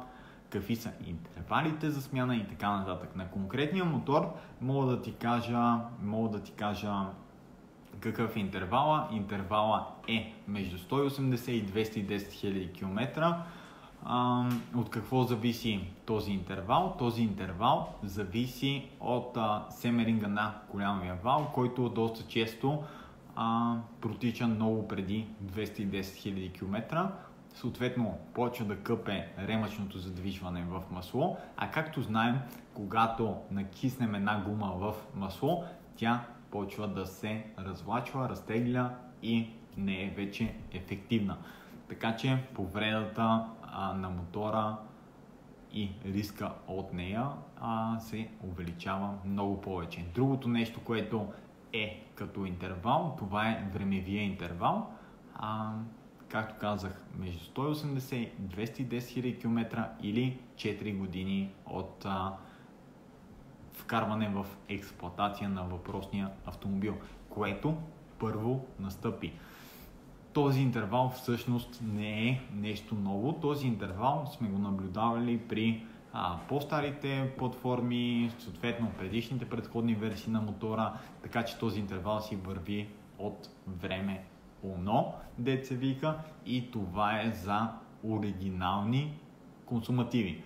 какви са интервалите за смяна и така нататък. На конкретния мотор мога да ти кажа какъв е интервала. Интервала е между 180 и 210 хиляди км. От какво зависи този интервал? Този интервал зависи от семеринга на голямия вал, който доста често протича много преди 210 хиляди км. Съответно, почва да къпе ремъчното задвижване в масло, а както знаем, когато накиснем една гума в масло, тя почва да се развлачва, разтегля и не е вече ефективна. Така че повредата на мотора и риска от нея се увеличава много повече. Другото нещо, което е като интервал, това е времевия интервал. Както казах, между 180 и 210 хиляди км или 4 години от вкарване в експлоатация на въпросния автомобил, което първо настъпи. Този интервал всъщност не е нещо ново. Този интервал сме го наблюдавали при по-старите платформи, съответно предишните предходни версии на мотора, така че този интервал си върви от време оно, дет се вика, и това е за оригинални консумативи.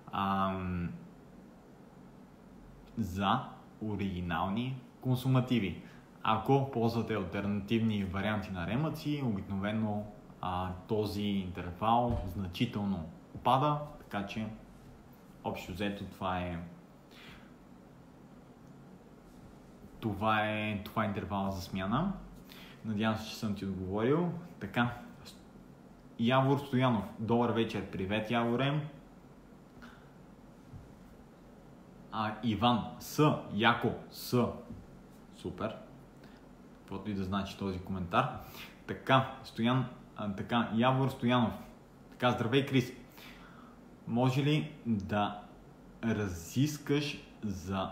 За оригинални консумативи. Ако ползвате алтернативни варианти на ремъци, обикновено този интервал значително пада, така че общо взето това е интервала за смяна. Надявам се, че съм ти отговорил. Така, Явор Стоянов, добър вечер, привет Яворе. Иван, Яко, супер. Каквото и да значи този коментар. Така, Явор Стоянов. Така, здравей Крис. Може ли да разискаш за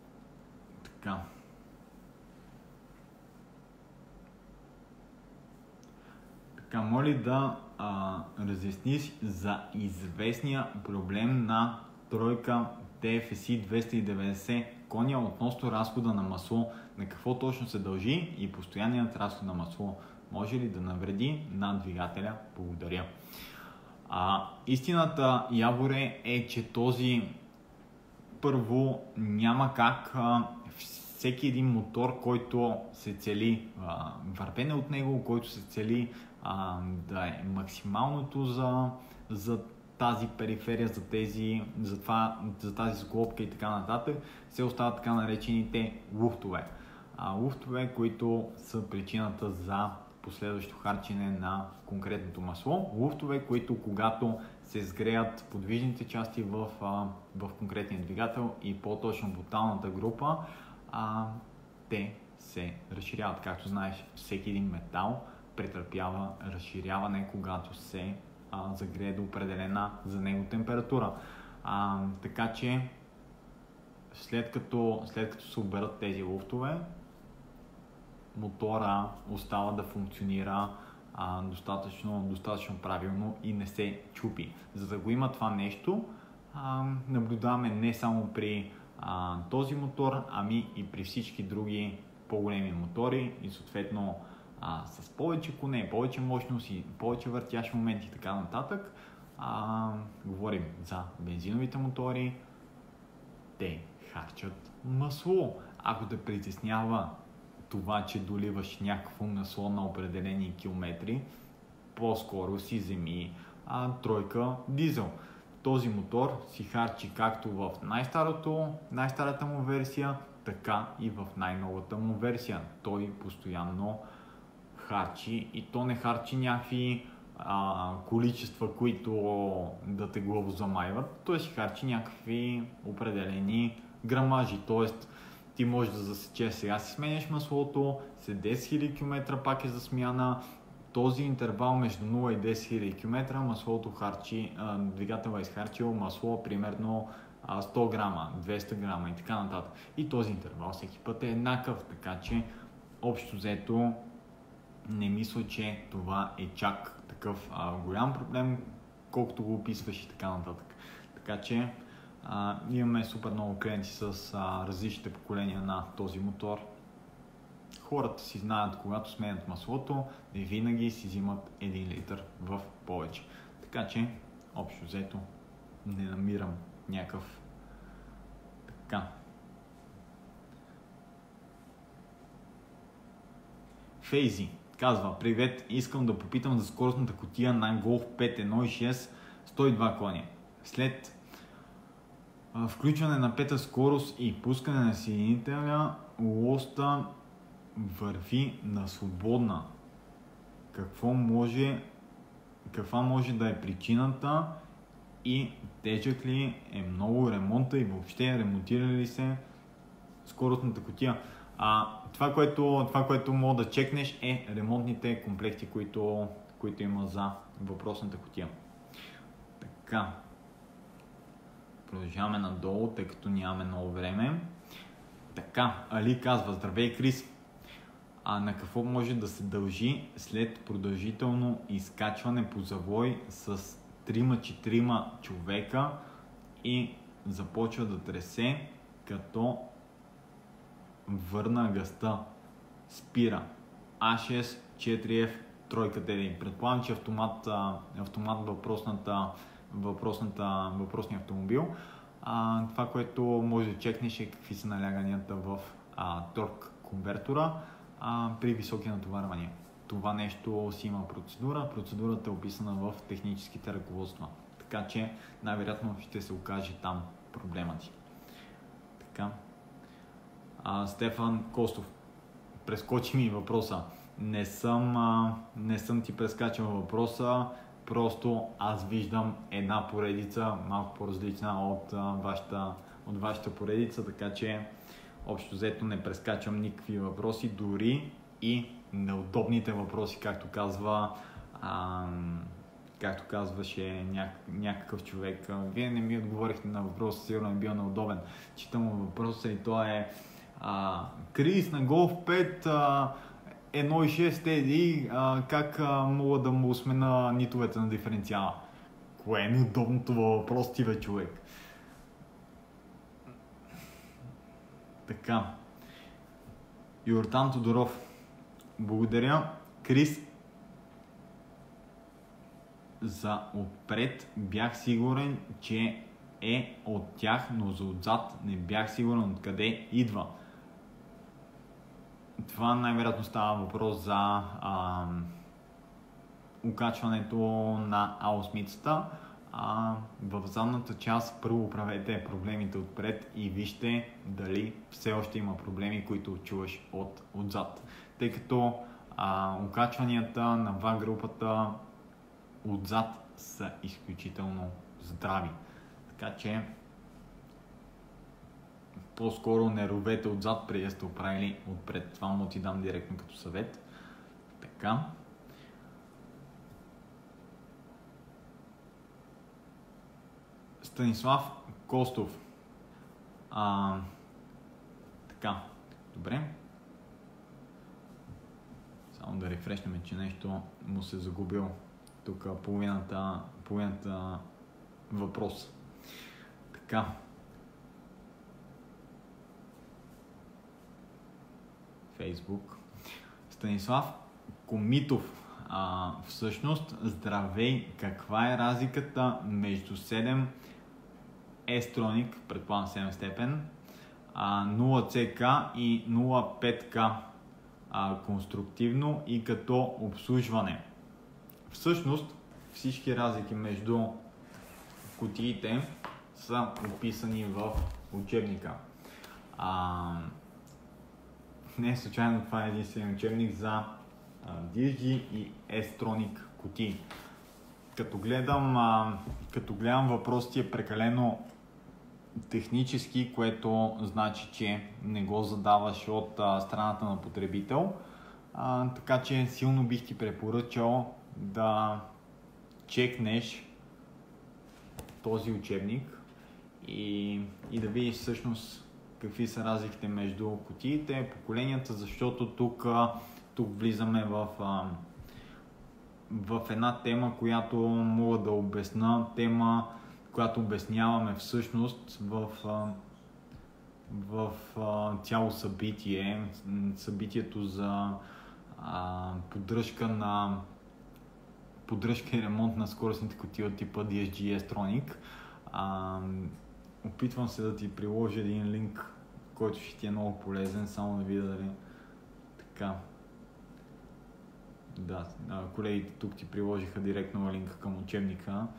моля да разясниш за известния проблем на тройка TFSI 290 коня относно разхода на масло, на какво точно се дължи и постоянният разход на масло може ли да навреди на двигателя? Благодаря. Истината, Яворе, е, че този първо няма как всеки един мотор, който се цели вървене от него, който се цели да е максималното за тази периферия, за тази сглобка и така нататък, се остават така наречените луфтове. Луфтове, които са причината за последващо харчене на конкретното масло. Луфтове, които когато се сгреят подвижните части в конкретния двигател и по-точно буталната група, те се разширяват. Както знаеш, всеки един метал претърпява разширяване, когато се загрее до определена за него температура. Така че след като се оберат тези луфтове, мотора остава да функционира достатъчно правилно и не се чупи. За да го има това нещо, наблюдаваме не само при този мотор, ами и при всички други по-големи мотори и съответно с повече коне, повече мощност и повече въртящ момент и така нататък. Говорим за бензиновите мотори. Те харчат масло. Ако те притеснява това, че доливаш някакво масло на определени километри, по-скоро си вземи тройка дизел. Този мотор си харчи както в най-старата му версия, така и в най-новата му версия. Той постоянно харчи и то не харчи някакви количества, които да те главозамайват. Той си харчи някакви определени грамажи. Тоест, ти можеш да засечеш, сега си сменяш маслото, след 10 000 км пак е за смяна. Този интервал между 0 и 10 000 км маслото двигателът е изхарчил масло примерно 100 грама, 200 грама и така нататък. И този интервал всеки път е еднакъв, така че общо взето не мисля, че това е чак такъв голям проблем, колкото го описваш и така нататък. Така че имаме супер много клиенти с различните поколения на този мотор. Хората си знаят, когато сменят маслото, не винаги си взимат 1 литър в повече. Така че, общо взето, не намирам някакъв така. Фейзи казва: привет, искам да попитам за скоростната кутия на Golf 5 1.6 102 коня. След включване на пета скорост и пускане на съединителя, лоста върви на свободна. Каква може да е причината и тежък ли е много ремонта и въобще ремонтира ли се скоростната кутия? Това, което мога да чекнеш, е ремонтните комплекти, които има за въпросната кутия. Така. Продължаваме надолу, тъй като нямаме много време. Така, Али казва: здравей, Крис. На какво може да се дължи след продължително изкачване по завой с 3-4 човека и започва да тресе, като върна газта, спира? A6, 4F, тройка TDI. Предполагам, че автомат въпросния автомобил. Това, което може да чекнеш, е какви са наляганията в торк конвертора при високи натоварвания. Това нещо си има процедура. Процедурата е описана в техническите ръководства. Така че най-вероятно ще се окаже там проблемът ти. Така. Стефан Костов: прескочи ми въпроса. Не съм ти прескачал въпроса, просто аз виждам една поредица, малко по-различна от вашата поредица, така че общо взето не прескачам никакви въпроси, дори и неудобните въпроси, както казваше някакъв човек. Вие не ми отговорихте на въпроса, сигурно е бил неудобен. Читам въпроса и то е: Крис, на Golf 5 1.6 TDI, как мога да му смена нитовете на диференциала? Кое е неудобното въпрос ти, бе, човек? Така. Йортан Тодоров: благодаря, Крис. За отпред бях сигурен, че е от тях, но за отзад не бях сигурен откъде идва. Това най-вероятно става въпрос за окачването на аусмицата. В задната част първо правете проблемите отпред и вижте дали все още има проблеми, които чуваш отзад. Тъй като окачванията на VAG групата отзад са изключително здрави. Така че по-скоро не ровете отзад, преди да сте оправили отпред. Това му ти дам директно като съвет. Така. Станислав Костов: така, добре. Само да рефрешнем, че нещо му се загубил тук половината въпрос. Така. Фейсбук. Станислав Комитов: всъщност, здравей, каква е разликата между 7 S-Tronic, предполагам 7 степен, 0CK и 0.5K конструктивно и като обслужване? Всъщност, всички разлики между кутиите са описани в учебника. Не случайно това е единствен учебник за DSG и S-Tronic кутии. Като гледам въпросът е прекалено технически, което значи, че не го задаваш от страната на потребител. Така че силно бих ти препоръчал да чекнеш този учебник и да видиш всъщност какви са разликите между кутиите, поколенията, защото тук влизаме в една тема, която мога да обясна, тема която обясняваме всъщност в цяло събитие, събитието за поддръжка и ремонт на скоростните кутии от типа DSG S-Tronic. Опитвам се да ти приложа един линк, който ще ти е много полезен, само да видя дали така. Да, колегите тук ти приложиха директно линка към учебника.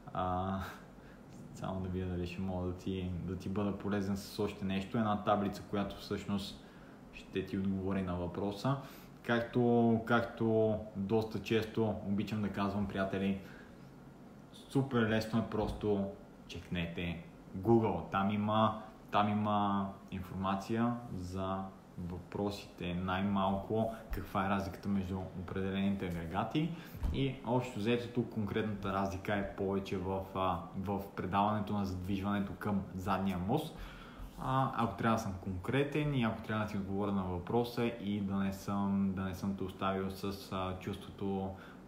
Само да видя дали ще мога да ти бъда полезен с още нещо. Една таблица, която всъщност ще ти отговори на въпроса. Както доста често обичам да казвам, приятели, супер лесно е, просто чекнете Google. Там има информация за въпросите, най-малко каква е разликата между определените агрегати, и общо взето тук конкретната разлика е повече в предаването на задвижването към задния мост. Ако трябва да съм конкретен и ако трябва да ти отговоря на въпроса и да не съм те оставил с чувството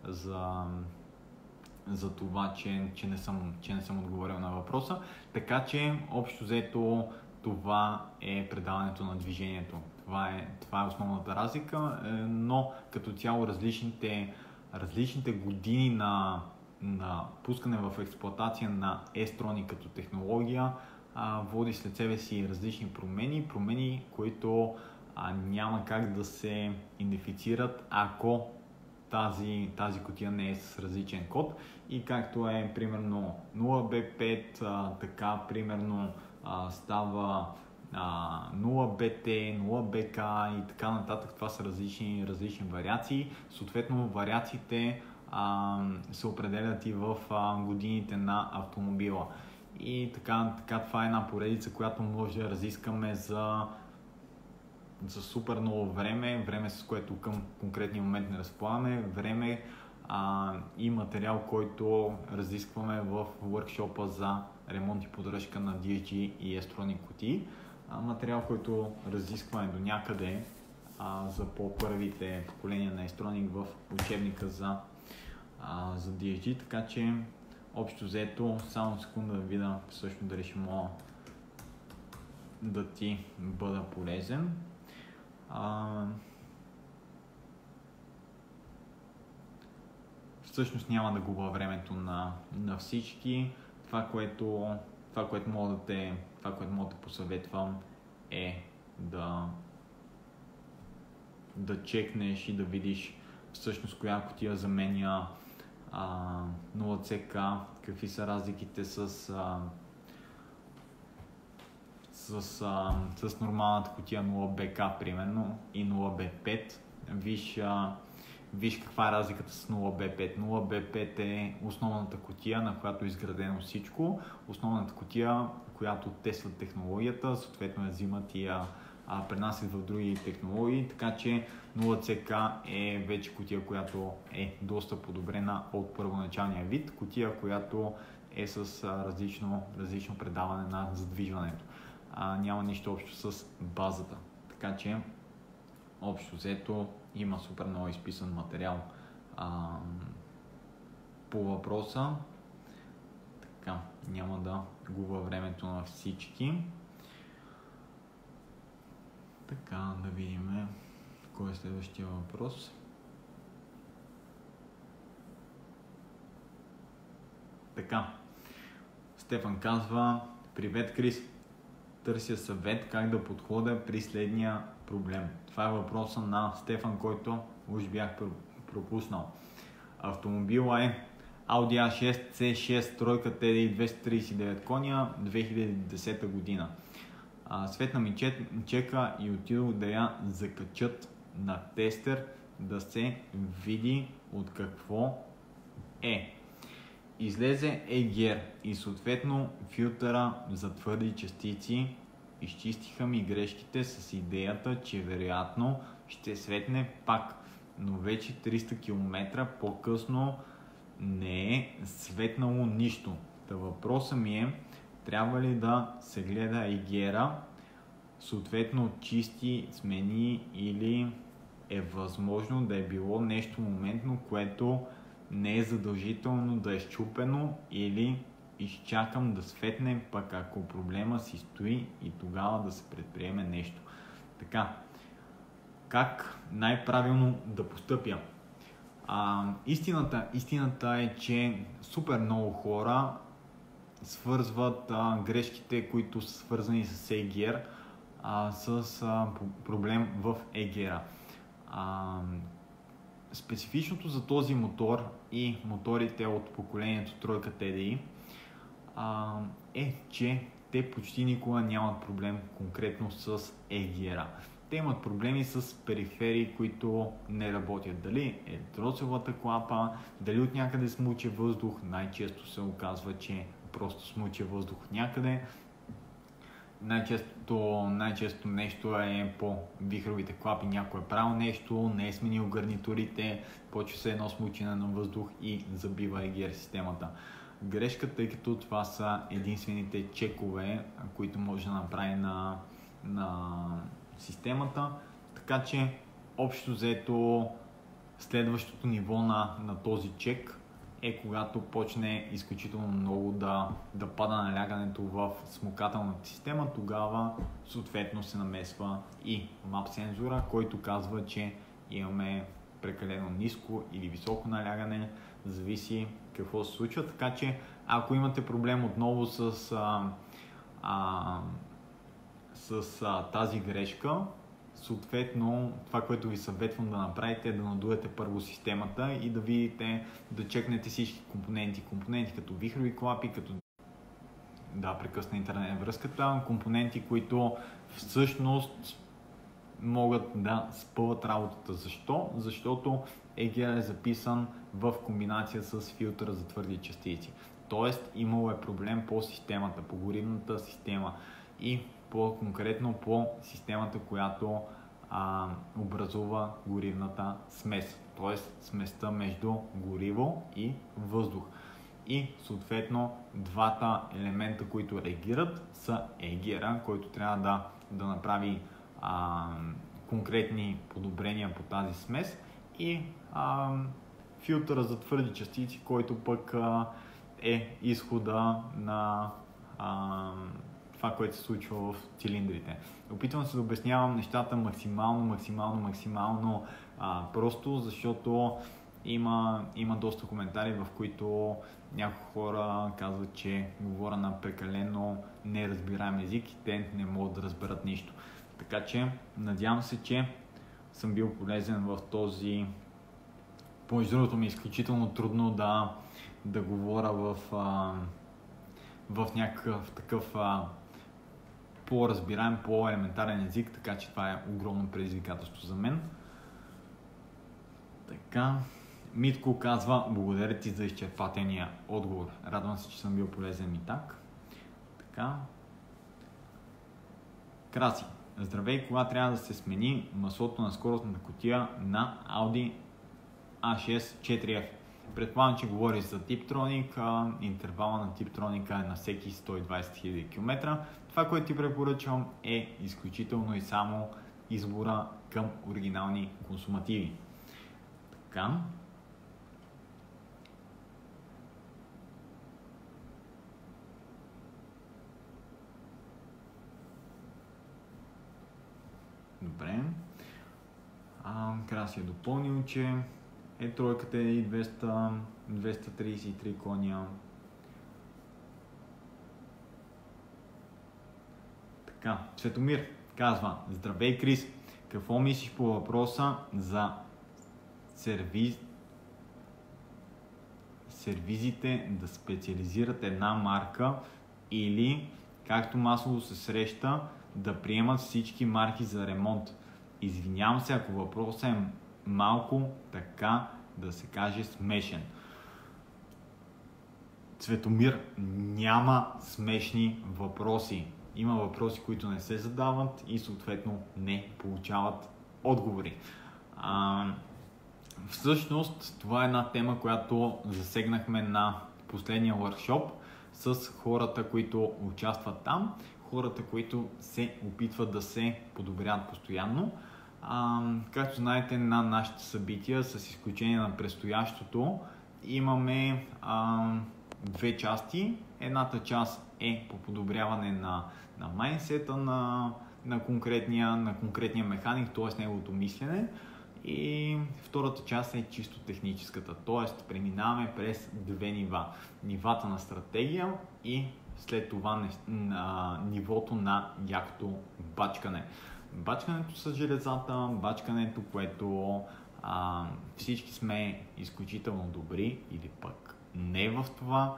за това, че не съм отговорил на въпроса. Така че общо взето това е предаването на движението. Това е основната разлика, но като цяло различните години на пускане в експлоатация на S-Tronic като технология води след себе си различни промени, които няма как да се идентифицират, ако тази кутия не е с различен код. И както е примерно 0B5, така примерно става 0BT, 0BK и така нататък. Това са различни вариации. Съответно вариациите се определят и в годините на автомобила. И така това е една поредица, която може да разискаме за супер много време, с което към конкретния момент не разполагаме, време и материал, който разискваме в workshop за ремонт и поддръжка на DSG и S-Tronic кутии. Материал, който разискваме до някъде за по-първите поколения на S-Tronic в учебника за DSG, така че общо взето, само секунда да видя всъщност дали ще мога да ти бъда полезен. Всъщност няма да губя времето на всички. Това, което мога да те посъветвам е да чекнеш и да видиш всъщност коя кутия заменя 0CK, какви са разликите с нормалната кутия 0BK примерно и 0B5. Виж каква е разликата с 0B5. 0B5 е основната кутия, на която е изградено всичко. Основната кутия, която тестват технологията, съответно я взимат и я пренасят в други технологии, така че 0CK е вече кутия, която е доста подобрена от първоначалния вид. Кутия, която е с различно предаване на задвижването. Няма нищо общо с базата. Така че общо взето има супер много изписан материал по въпроса. Така, няма да губя времето на всички. Така, да видим кой е следващия въпрос. Така, Стефан казва: привет, Крис, търся съвет как да подходя при следния проблем. Това е въпроса на Стефан, който уж бях пропуснал. Автомобила е Audi A6 C6 тройка TDI 239 коня, 2010 година. Светна ми чека и отидох да я закачат на тестер, да се види от какво е. Излезе EGR и съответно филтъра за твърди частици. Изчистиха ми грешките с идеята, че вероятно ще светне пак, но вече 300 км по-късно не е светнало нищо. Та въпросът ми е: трябва ли да се гледа EGR-а, съответно чисти, смени, или е възможно да е било нещо моментно, което не е задължително да е счупено, или изчакам да светне, пък ако проблема си стои и тогава да се предприеме нещо. Така, как най-правилно да постъпя? Истината е, че супер много хора свързват грешките, които са свързани с EGR, с проблем в EGR. Специфичното за този мотор и моторите от поколението тройка TDI е, че те почти никога нямат проблем конкретно с EGR. Те имат проблеми с периферии, които не работят. Дали е дроцевата клапа, дали от някъде смуче въздух, най-често се оказва, че просто смуче въздух от някъде. Най-често нещо е по вихровите клапи, някой е правил нещо, не е сменил гарнитурите, почва се едно смучене на въздух и забива EGR системата. Грешка, тъй като това са единствените чекове, които може да направи на системата, така че общо взето следващото ниво на този чек е когато почне изключително много да пада налягането в смукателната система, тогава съответно се намесва и мап сензора, който казва, че имаме прекалено ниско или високо налягане, зависи какво се случва, така че ако имате проблем отново с тази грешка, съответно това, което ви съветвам да направите е да надуете първо системата и да видите, да чекнете всички компоненти като вихрови клапи, като прекъсна интернет връзката, компоненти, които всъщност могат да спъват работата. Защо? Защото EGR е записан в комбинация с филтъра за твърди частици. Тоест имало е проблем по системата, по горивната система и по-конкретно по системата, която образува горивната смес, т.е. сместа между гориво и въздух. И съответно двата елемента, които реагират, са EGR, който трябва да направи конкретни подобрения по тази смес и филтъра за твърди частици, който пък е изхода на това, което се случва в цилиндрите. Опитвам се да обяснявам нещата максимално просто, защото има доста коментари, в които някои хора казват, че говоря на прекалено неразбираем език и те не могат да разберат нищо. Така че надявам се, че съм бил полезен в този. Между другото ми е изключително трудно да говоря в някакъв такъв по-разбираем, по-елементарен език, така че това е огромно предизвикателство за мен. Така, Митко казва: благодаря ти за изчерпателния отговор. Радвам се, че съм бил полезен и так. Така. Краси. Здравей, кога трябва да се смени маслото на скоростната кутия на Audi A6 4F? Предполагам, че говориш за Tiptronic, интервала на Tiptronic е на всеки 120 000 км. Това, което ти препоръчвам е изключително и само избора към оригинални консумативи. Така. Добре. Краси е допълнил, че тройката е 233 коня. Така, Светомир казва: здравей, Крис, какво мислиш по въпроса за сервизите да специализират една марка или, както масово се среща, да приемат всички марки за ремонт? Извинявам се, ако въпросът е малко, така да се каже, смешен. Цветомир, няма смешни въпроси. Има въпроси, които не се задават и съответно не получават отговори. Всъщност, това е една тема, която засегнахме на последния workshop с хората, които участват там, хората, които се опитват да се подобряват постоянно. Както знаете, на нашите събития, с изключение на предстоящото, имаме две части. Едната част е по подобряване на майндсета на конкретния механик, т.е. неговото мислене. И втората част е чисто техническата, т.е. преминаваме през две нива. Нивата на стратегия и след това нивото на якото бачкане. Бачкането с железата, бачкането, което всички сме изключително добри или пък не в това.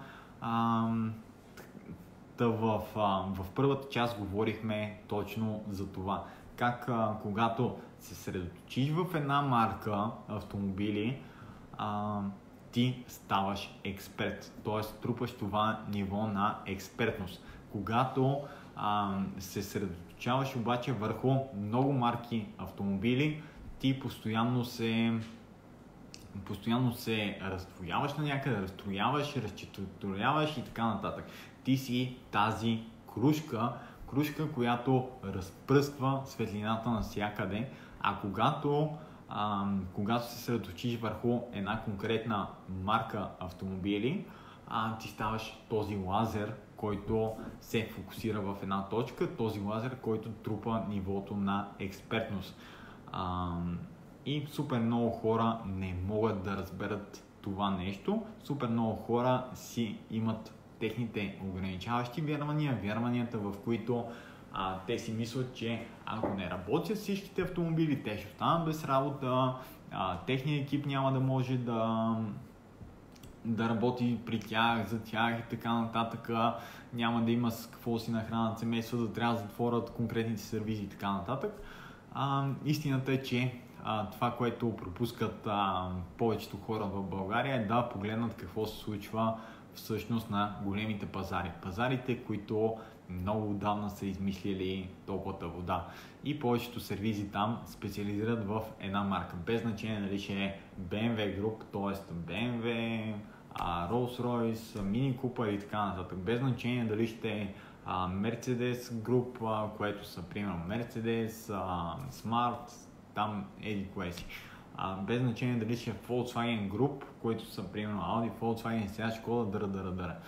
В първата част говорихме точно за това. Как когато се средоточиш в една марка автомобили, ти ставаш експерт, т.е. трупаш това ниво на експертност. Когато се средоточаваш обаче върху много марки автомобили, ти постоянно се раздвояваш на някъде, разстрояваш, разчетворяваш и така нататък. Ти си тази крушка, която разпръсква светлината навсякъде, а когато се средоточиш върху една конкретна марка автомобили, ти ставаш този лазер, който се фокусира в една точка, този лазер, който трупа нивото на експертност. И супер много хора не могат да разберат това нещо. Супер много хора си имат техните ограничаващи вярванията, в които те си мислят, че ако не работят всичките автомобили, те ще останат без работа, техният екип няма да може да работи при тях, за тях и така нататък, няма да има с какво си нахранят семействата, да трябва да затворят конкретните сервизи и така нататък. Истината е, че това, което пропускат повечето хора в България, е да погледнат какво се случва всъщност на големите пазари. Пазарите, които много отдавна са измислили топлата вода. И повечето сервизи там специализират в една марка. Без значение дали ще е BMW Group, т.е. BMW, Rolls-Royce, Mini Cooper и така нататък. Без значение дали ще е Mercedes Group, което са примерно Mercedes, Smart, там еди кое си. Без значение дали ще е Volkswagen Group, които са примерно Audi, Volkswagen, сега Шкода, дъра.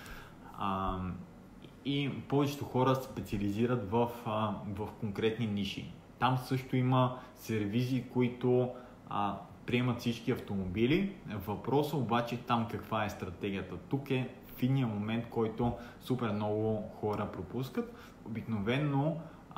И повечето хора специализират в конкретни ниши. Там също има сервизи, които приемат всички автомобили. Въпросът обаче там каква е стратегията. Тук е финния момент, който супер много хора пропускат. Обикновено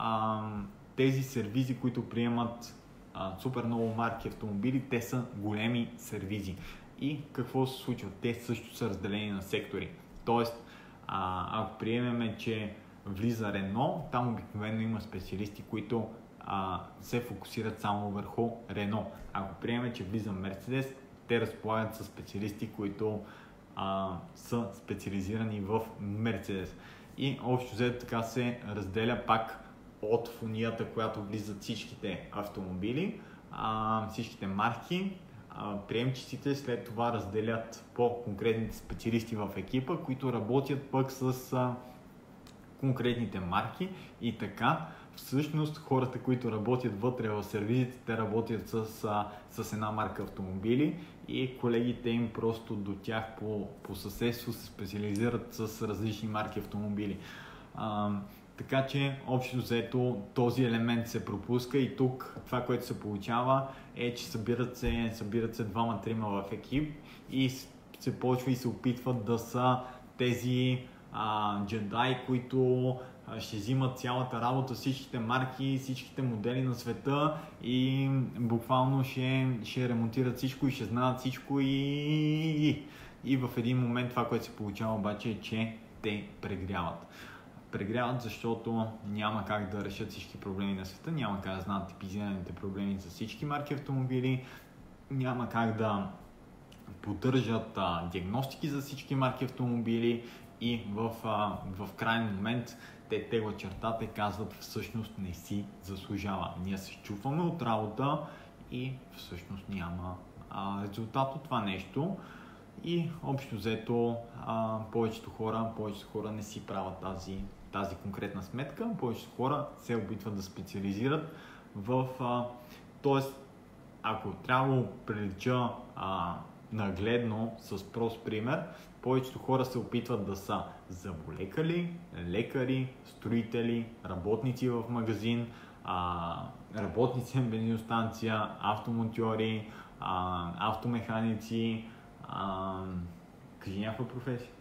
тези сервизи, които приемат супер много марки автомобили, те са големи сервизи. И какво се случва? Те също са разделени на сектори. Тоест, ако приемеме, че влиза Рено, там обикновено има специалисти, които се фокусират само върху Рено. Ако приемеме, че влиза Мерцедес, те разполагат с специалисти, които са специализирани в Мерцедес. И общо взето така се разделя пак от фунията, която влизат всичките автомобили, всичките марки. Приемчиците след това разделят по конкретните специалисти в екипа, които работят пък с конкретните марки и така. Всъщност хората, които работят вътре в сервизите, те работят с една марка автомобили и колегите им просто до тях по съседство се специализират с различни марки автомобили. Така че общо взето този елемент се пропуска и тук това, което се получава е, че събират се двама-трима в екип и се почва и се опитват да са тези джедаи, които ще взимат цялата работа, всичките марки, всичките модели на света и буквално ще ремонтират всичко и ще знаят всичко и в един момент това, което се получава обаче е, че те прегряват. Прегряват, защото няма как да решат всички проблеми на света, няма как да знаят типизираните проблеми за всички марки автомобили, няма как да поддържат диагностики за всички марки автомобили и в крайен момент те теглят чертата и казват всъщност не си заслужава. Ние се чупваме от работа и всъщност няма резултат от това нещо. И общо взето повечето хора не си правят тази конкретна сметка. Повечето хора се опитват да специализират в... Тоест, ако трябва да прилича нагледно с прост пример. Повечето хора се опитват да са заболекали, лекари, строители, работници в магазин, работници на бензиностанция, автомонтьори, автомеханици, кажи някаква професия.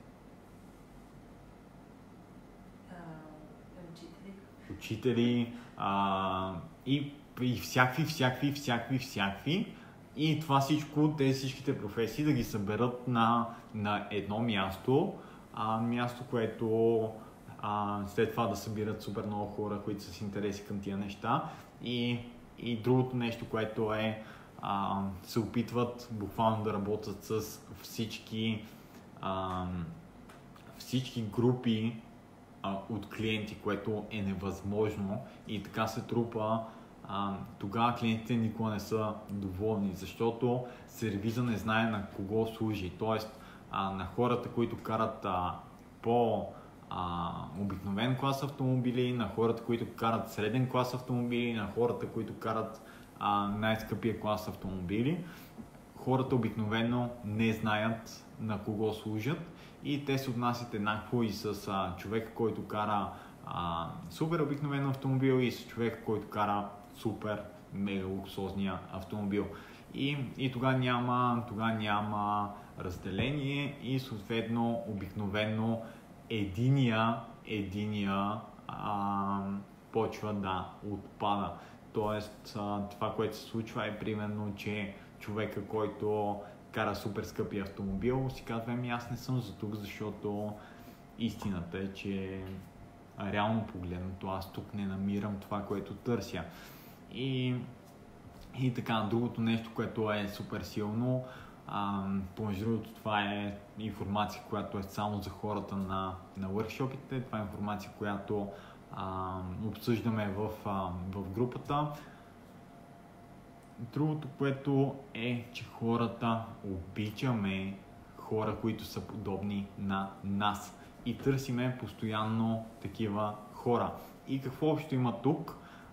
Учители и всякакви. И това всичко, тези всичките професии да ги съберат на едно място, място, което след това да събират супер много хора, които са с интереси към тия неща. И другото нещо, което е се опитват буквално да работят с всички групи от клиенти, което е невъзможно, и така се трупа. Тогава клиентите никога не са доволни, защото сервиза не знае на кого служи. Тоест на хората, които карат обикновен клас автомобили, на хората, които карат среден клас автомобили, на хората, които карат най-скъпия клас автомобили. Хората обикновено не знаят на кого служат и те се отнасят еднакво и с човека, който кара супер обикновен автомобил, и с човека, който кара супер мега луксозния автомобил. И тогава няма разделение и съответно обикновено единия почва да отпада. Тоест това, което се случва е примерно, че човека, който кара супер скъпи автомобил, си казва, аз не съм за тук, защото истината е, че реално погледнато аз тук не намирам това, което търся. И така, другото нещо, което е супер силно, помежду другото, това е информация, която е само за хората на workshop-ите. Това е информация, която обсъждаме в групата. Другото, което е, че хората обичаме хора, които са подобни на нас, и търсиме постоянно такива хора. И какво общо има тук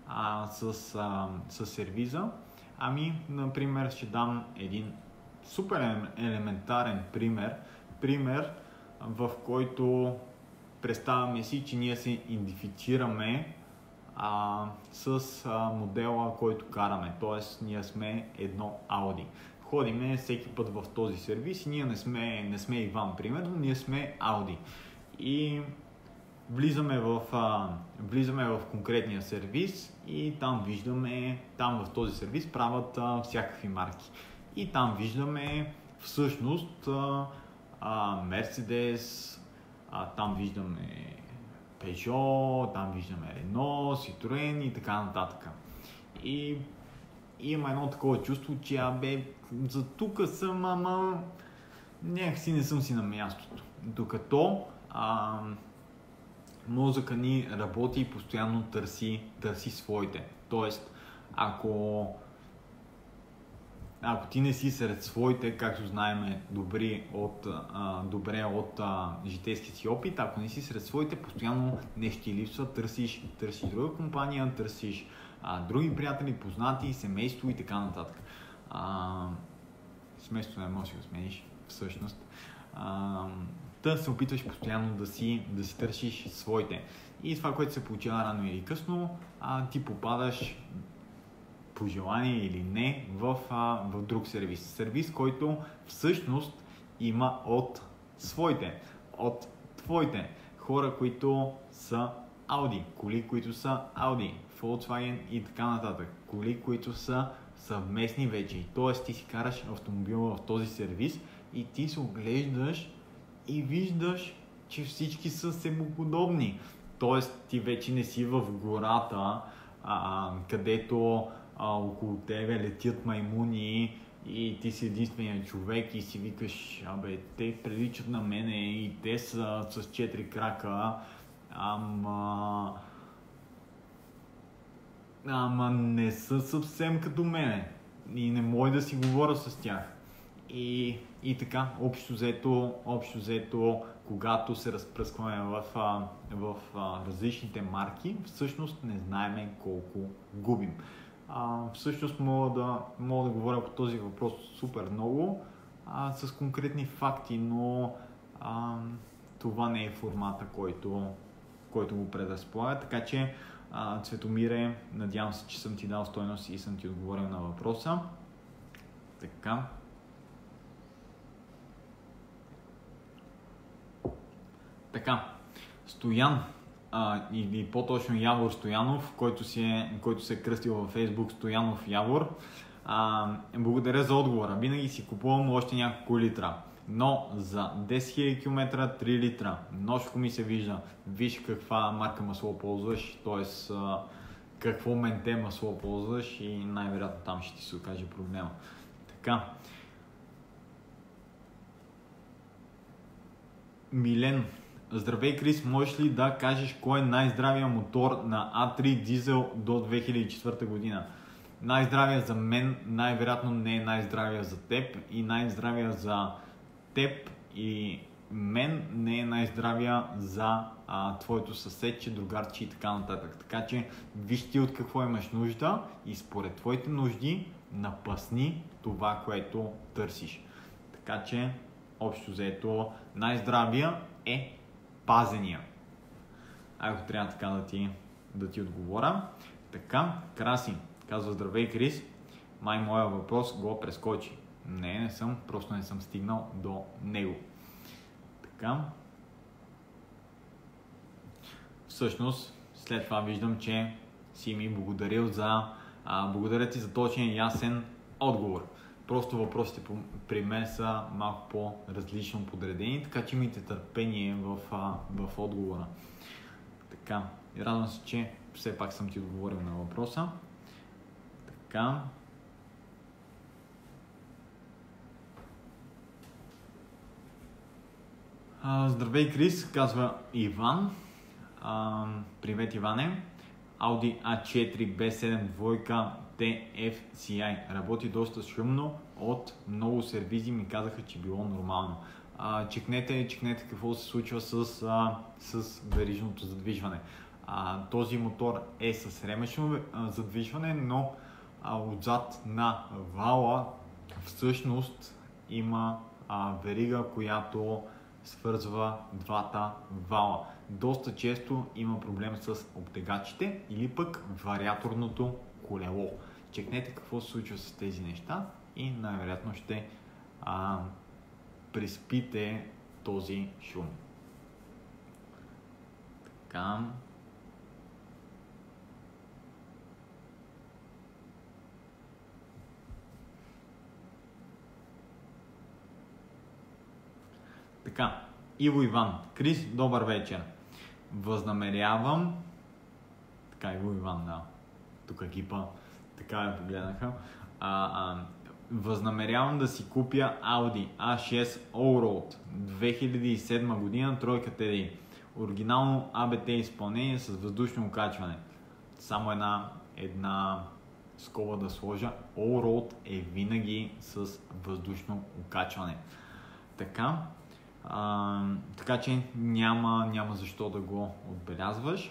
с сервиза? Например, ще дам един супер елементарен пример, в който представяме си, че ние се идентифицираме с модела, който караме. Т.е. ние сме едно Audi. Ходиме всеки път в този сервис и ние не сме Иван, примерно, ние сме Audi. И влизаме в конкретния сервис и там в този сервис правят всякакви марки. И там виждаме всъщност Mercedes, там виждаме Peugeot, там виждаме Renault, Citroen и така нататък. И има едно такова чувство, че за тук съм, някакси не съм си на мястото. Докато мозъка ни работи и постоянно търси своите. Тоест, ако ти не си сред своите, както знаем добре от житейския си опит, ако не си сред своите, постоянно нещо ти липсва, търсиш друга компания, търсиш други приятели, познати, семейство и така нататък. Семейството не можеш да го смениш, всъщност. Да се опитваш постоянно да си търсиш своите. И това, което се получава рано или късно, ти попадаш по желание или не в друг сервис. Сервис, който всъщност има от твоите хора, които са Audi, коли, които са Audi, Volkswagen и така нататък. Коли, които са съвместни вече. Тоест ти си караш автомобила в този сервис и ти се оглеждаш и виждаш, че всички са себеподобни. Тоест ти вече не си в гората, където около тебе летят маймуни и ти си единственият човек и си викаш, те приличат на мене и те са с 4 крака, ама не са съвсем като мене и не мога да си говоря с тях. И така, общо взето, когато се разпръскваме в различните марки, всъщност не знаем колко губим. Всъщност мога да говоря по този въпрос супер много, с конкретни факти, но това не е формата, който го предразполага. Така че, Цветомире, надявам се, че съм ти дал стойност и съм ти отговорил на въпроса. Така. Стоян, или по-точно Явор Стоянов, който се е кръстил във Facebook Стоянов Явор. Благодаря за отговора. Винаги си купувам още няколко литра. Но за 10 000 км 3 литра. Множко ми се вижда. Виж каква марка масло ползваш, т.е. какво менте масло ползваш и най-вероятно там ще ти се окаже проблема. Така. Милен. Здравей, Крис, можеш ли да кажеш кой е най-здравия мотор на А3 дизел до 2004 година? Най-здравия за мен най-вероятно не е най-здравия за теб и най-здравия за теб и мен не е най-здравия за твоето съседче, другарче и така нататък. Така че виж ти от какво имаш нужда и според твоите нужди напъсни това, което търсиш. Така че общо взето най-здравия е пазения. Ако трябва така да ти отговоря. Така, Краси казва: здравей, Крис, май моя въпрос го прескочи. Не съм, просто не съм стигнал до него. Така. Всъщност, след това виждам, че си ми благодарил благодаря ти за точен и ясен отговор. Просто въпросите при мен са малко по-различно подредени, така че имайте търпение в отговора. Така, и радвам се, че все пак съм ти отговорил на въпроса. Така. Здравей, Крис, казва Иван. Привет, Иване. Audi A4 B7 двойка TFCI. Работи доста шумно, от много сервизи ми казаха, че било нормално. Чекнете какво се случва с верижното задвижване. Този мотор е с ремъчно задвижване, но отзад на вала всъщност има верига, която свързва двата вала. Доста често има проблем с обтегачите или пък вариаторното колело. Чекнете какво се случва с тези неща и най-вероятно ще приспите този шум. Така. Така, Иво Иван. Крис, добър вечер. Възнамерявам... Така, Иво Иван, да. Тук екипа така я погледнаха. Възнамерявам да си купя Audi A6 Allroad 2007 година, тройка TDI. Оригинално ABT изпълнение с въздушно окачване. Само една скоба да сложа. Allroad е винаги с въздушно окачване. Така че няма защо да го отбелязваш.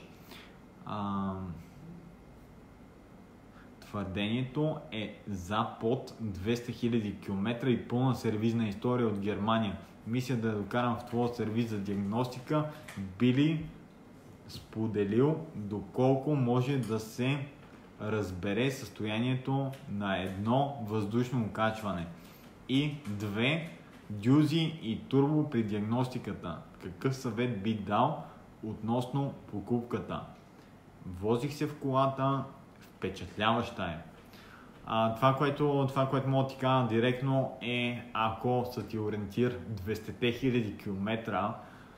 Твърдението е за под 200 000 км и пълна сервизна история от Германия. Мисля да я докарам в твоя сервиз за диагностика. Би ли споделил доколко може да се разбере състоянието на едно въздушно окачване и две дюзи и турбо при диагностиката? Какъв съвет би дал относно покупката? Возих се в колата, впечатляваща е. Това, което мога да ти кажа директно е, ако са ти ориентир 200 000 км,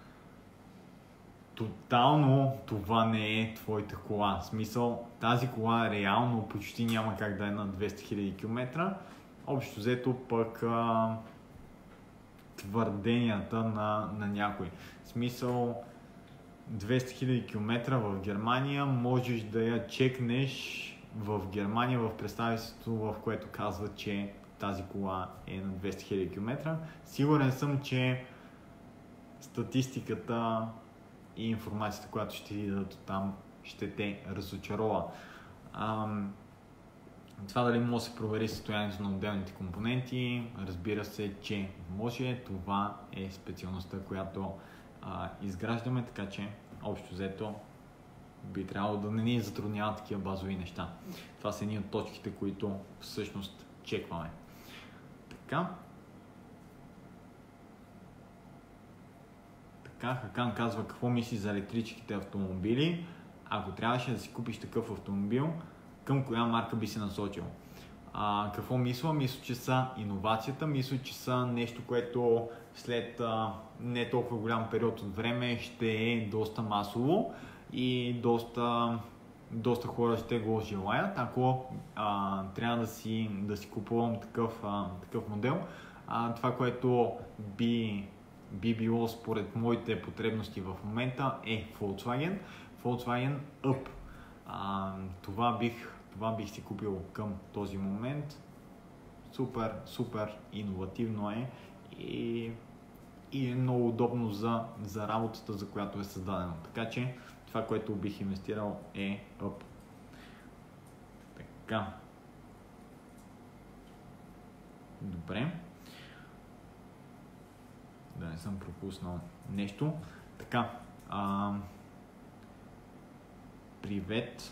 тотално това не е твоята кола. В смисъл, тази кола реално почти няма как да е на 200 000 км. Общо взето пък твърденията на някой. В смисъл, 200 000 км в Германия можеш да я чекнеш в Германия в представителството, в което казва, че тази кола е на 200 000 км. Сигурен съм, че статистиката и информацията, която ще ти дадат там, ще те разочарова. Това дали може да се провери състоянието на отделните компоненти, разбира се, че може. Това е специалността, която изграждаме, така че общо взето би трябвало да не ни затрудняват такива базови неща. Това са едни от точките, които всъщност чекваме. Така, Хакан казва какво мисли за електрическите автомобили. Ако трябваше да си купиш такъв автомобил, към коя марка би се насочил? Какво мисля? Мисля, че са иновацията, мисля, че са нещо, което след не толкова голям период от време ще е доста масово и доста хора ще го желаят. Ако трябва да си купувам такъв модел, това, което би било според моите потребности в момента е Volkswagen Up. Това бих си купил към този момент. Супер иновативно е и е много удобно за работата, за която е създадено. Така че това, което бих инвестирал е Up. Така. Добре. Да не съм пропуснал нещо. Така. Привет.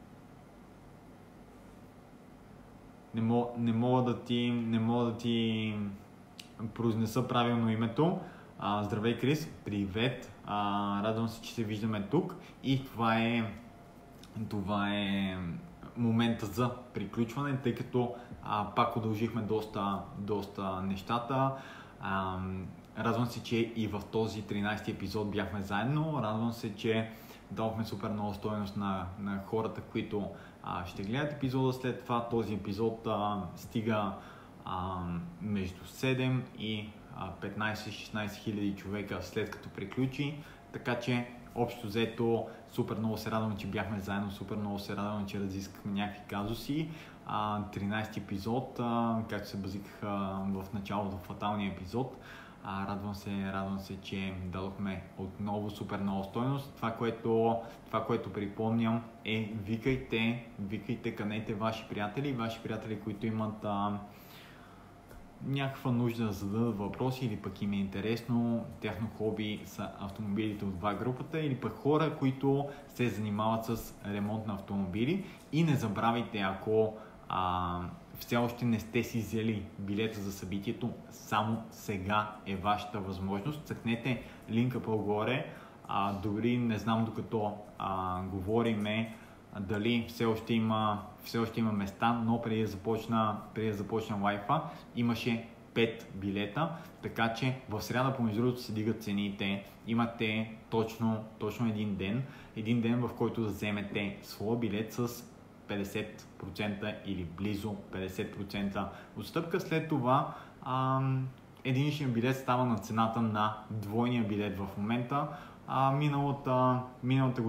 Не мога да ти произнеса правилно името. Здравей, Крис. Привет. Радвам се, че се виждаме тук. И това е момента за приключване, тъй като пак удължихме доста нещата. Радвам се, че и в този 13-ти епизод бяхме заедно. Радвам се, че дадохме супер много стойност на хората, които ще гледат епизода. След това този епизод стига между 7 и 15-16 хиляди човека след като приключи. Така че общо взето супер много се радвам, че бяхме заедно, супер много се радвам, че разискахме някакви казуси. 13-ти епизод, както се базиках в началото, в фаталния епизод. Радвам се, че дадохме отново супер много стойност. Това, което припомням е викайте, канете ваши приятели, които имат някаква нужда да зададат въпроси или пък им е интересно, тяхно хобби са автомобилите от два групата или пък хора, които се занимават с ремонт на автомобили. И не забравяйте, ако все още не сте си взели билета за събитието, само сега е вашата възможност. Цъкнете линка по-горе. Дори не знам докато говориме дали все още има места, но преди да започна лайфа имаше 5 билета, така че в сряда помежду другото се дигат цените. Имате точно един ден, в който да вземете своя билет с 50% или близо 50% отстъпка. След това единичният билет става на цената на двойния билет в момента. Миналото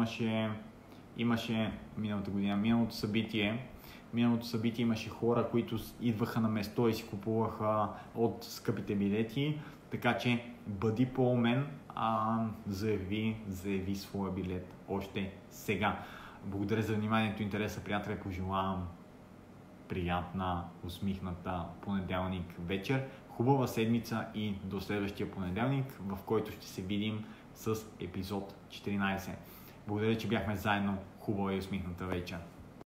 събитие имаше хора, които идваха на место и си купуваха от скъпите билети, така че бъди по-умен, заяви своя билет още сега. Благодаря за вниманието и интереса, приятели. Пожелавам приятна, усмихната понеделник вечер. Хубава седмица и до следващия понеделник, в който ще се видим с епизод 14. Благодаря, че бяхме заедно. Хубава и усмихната вечер.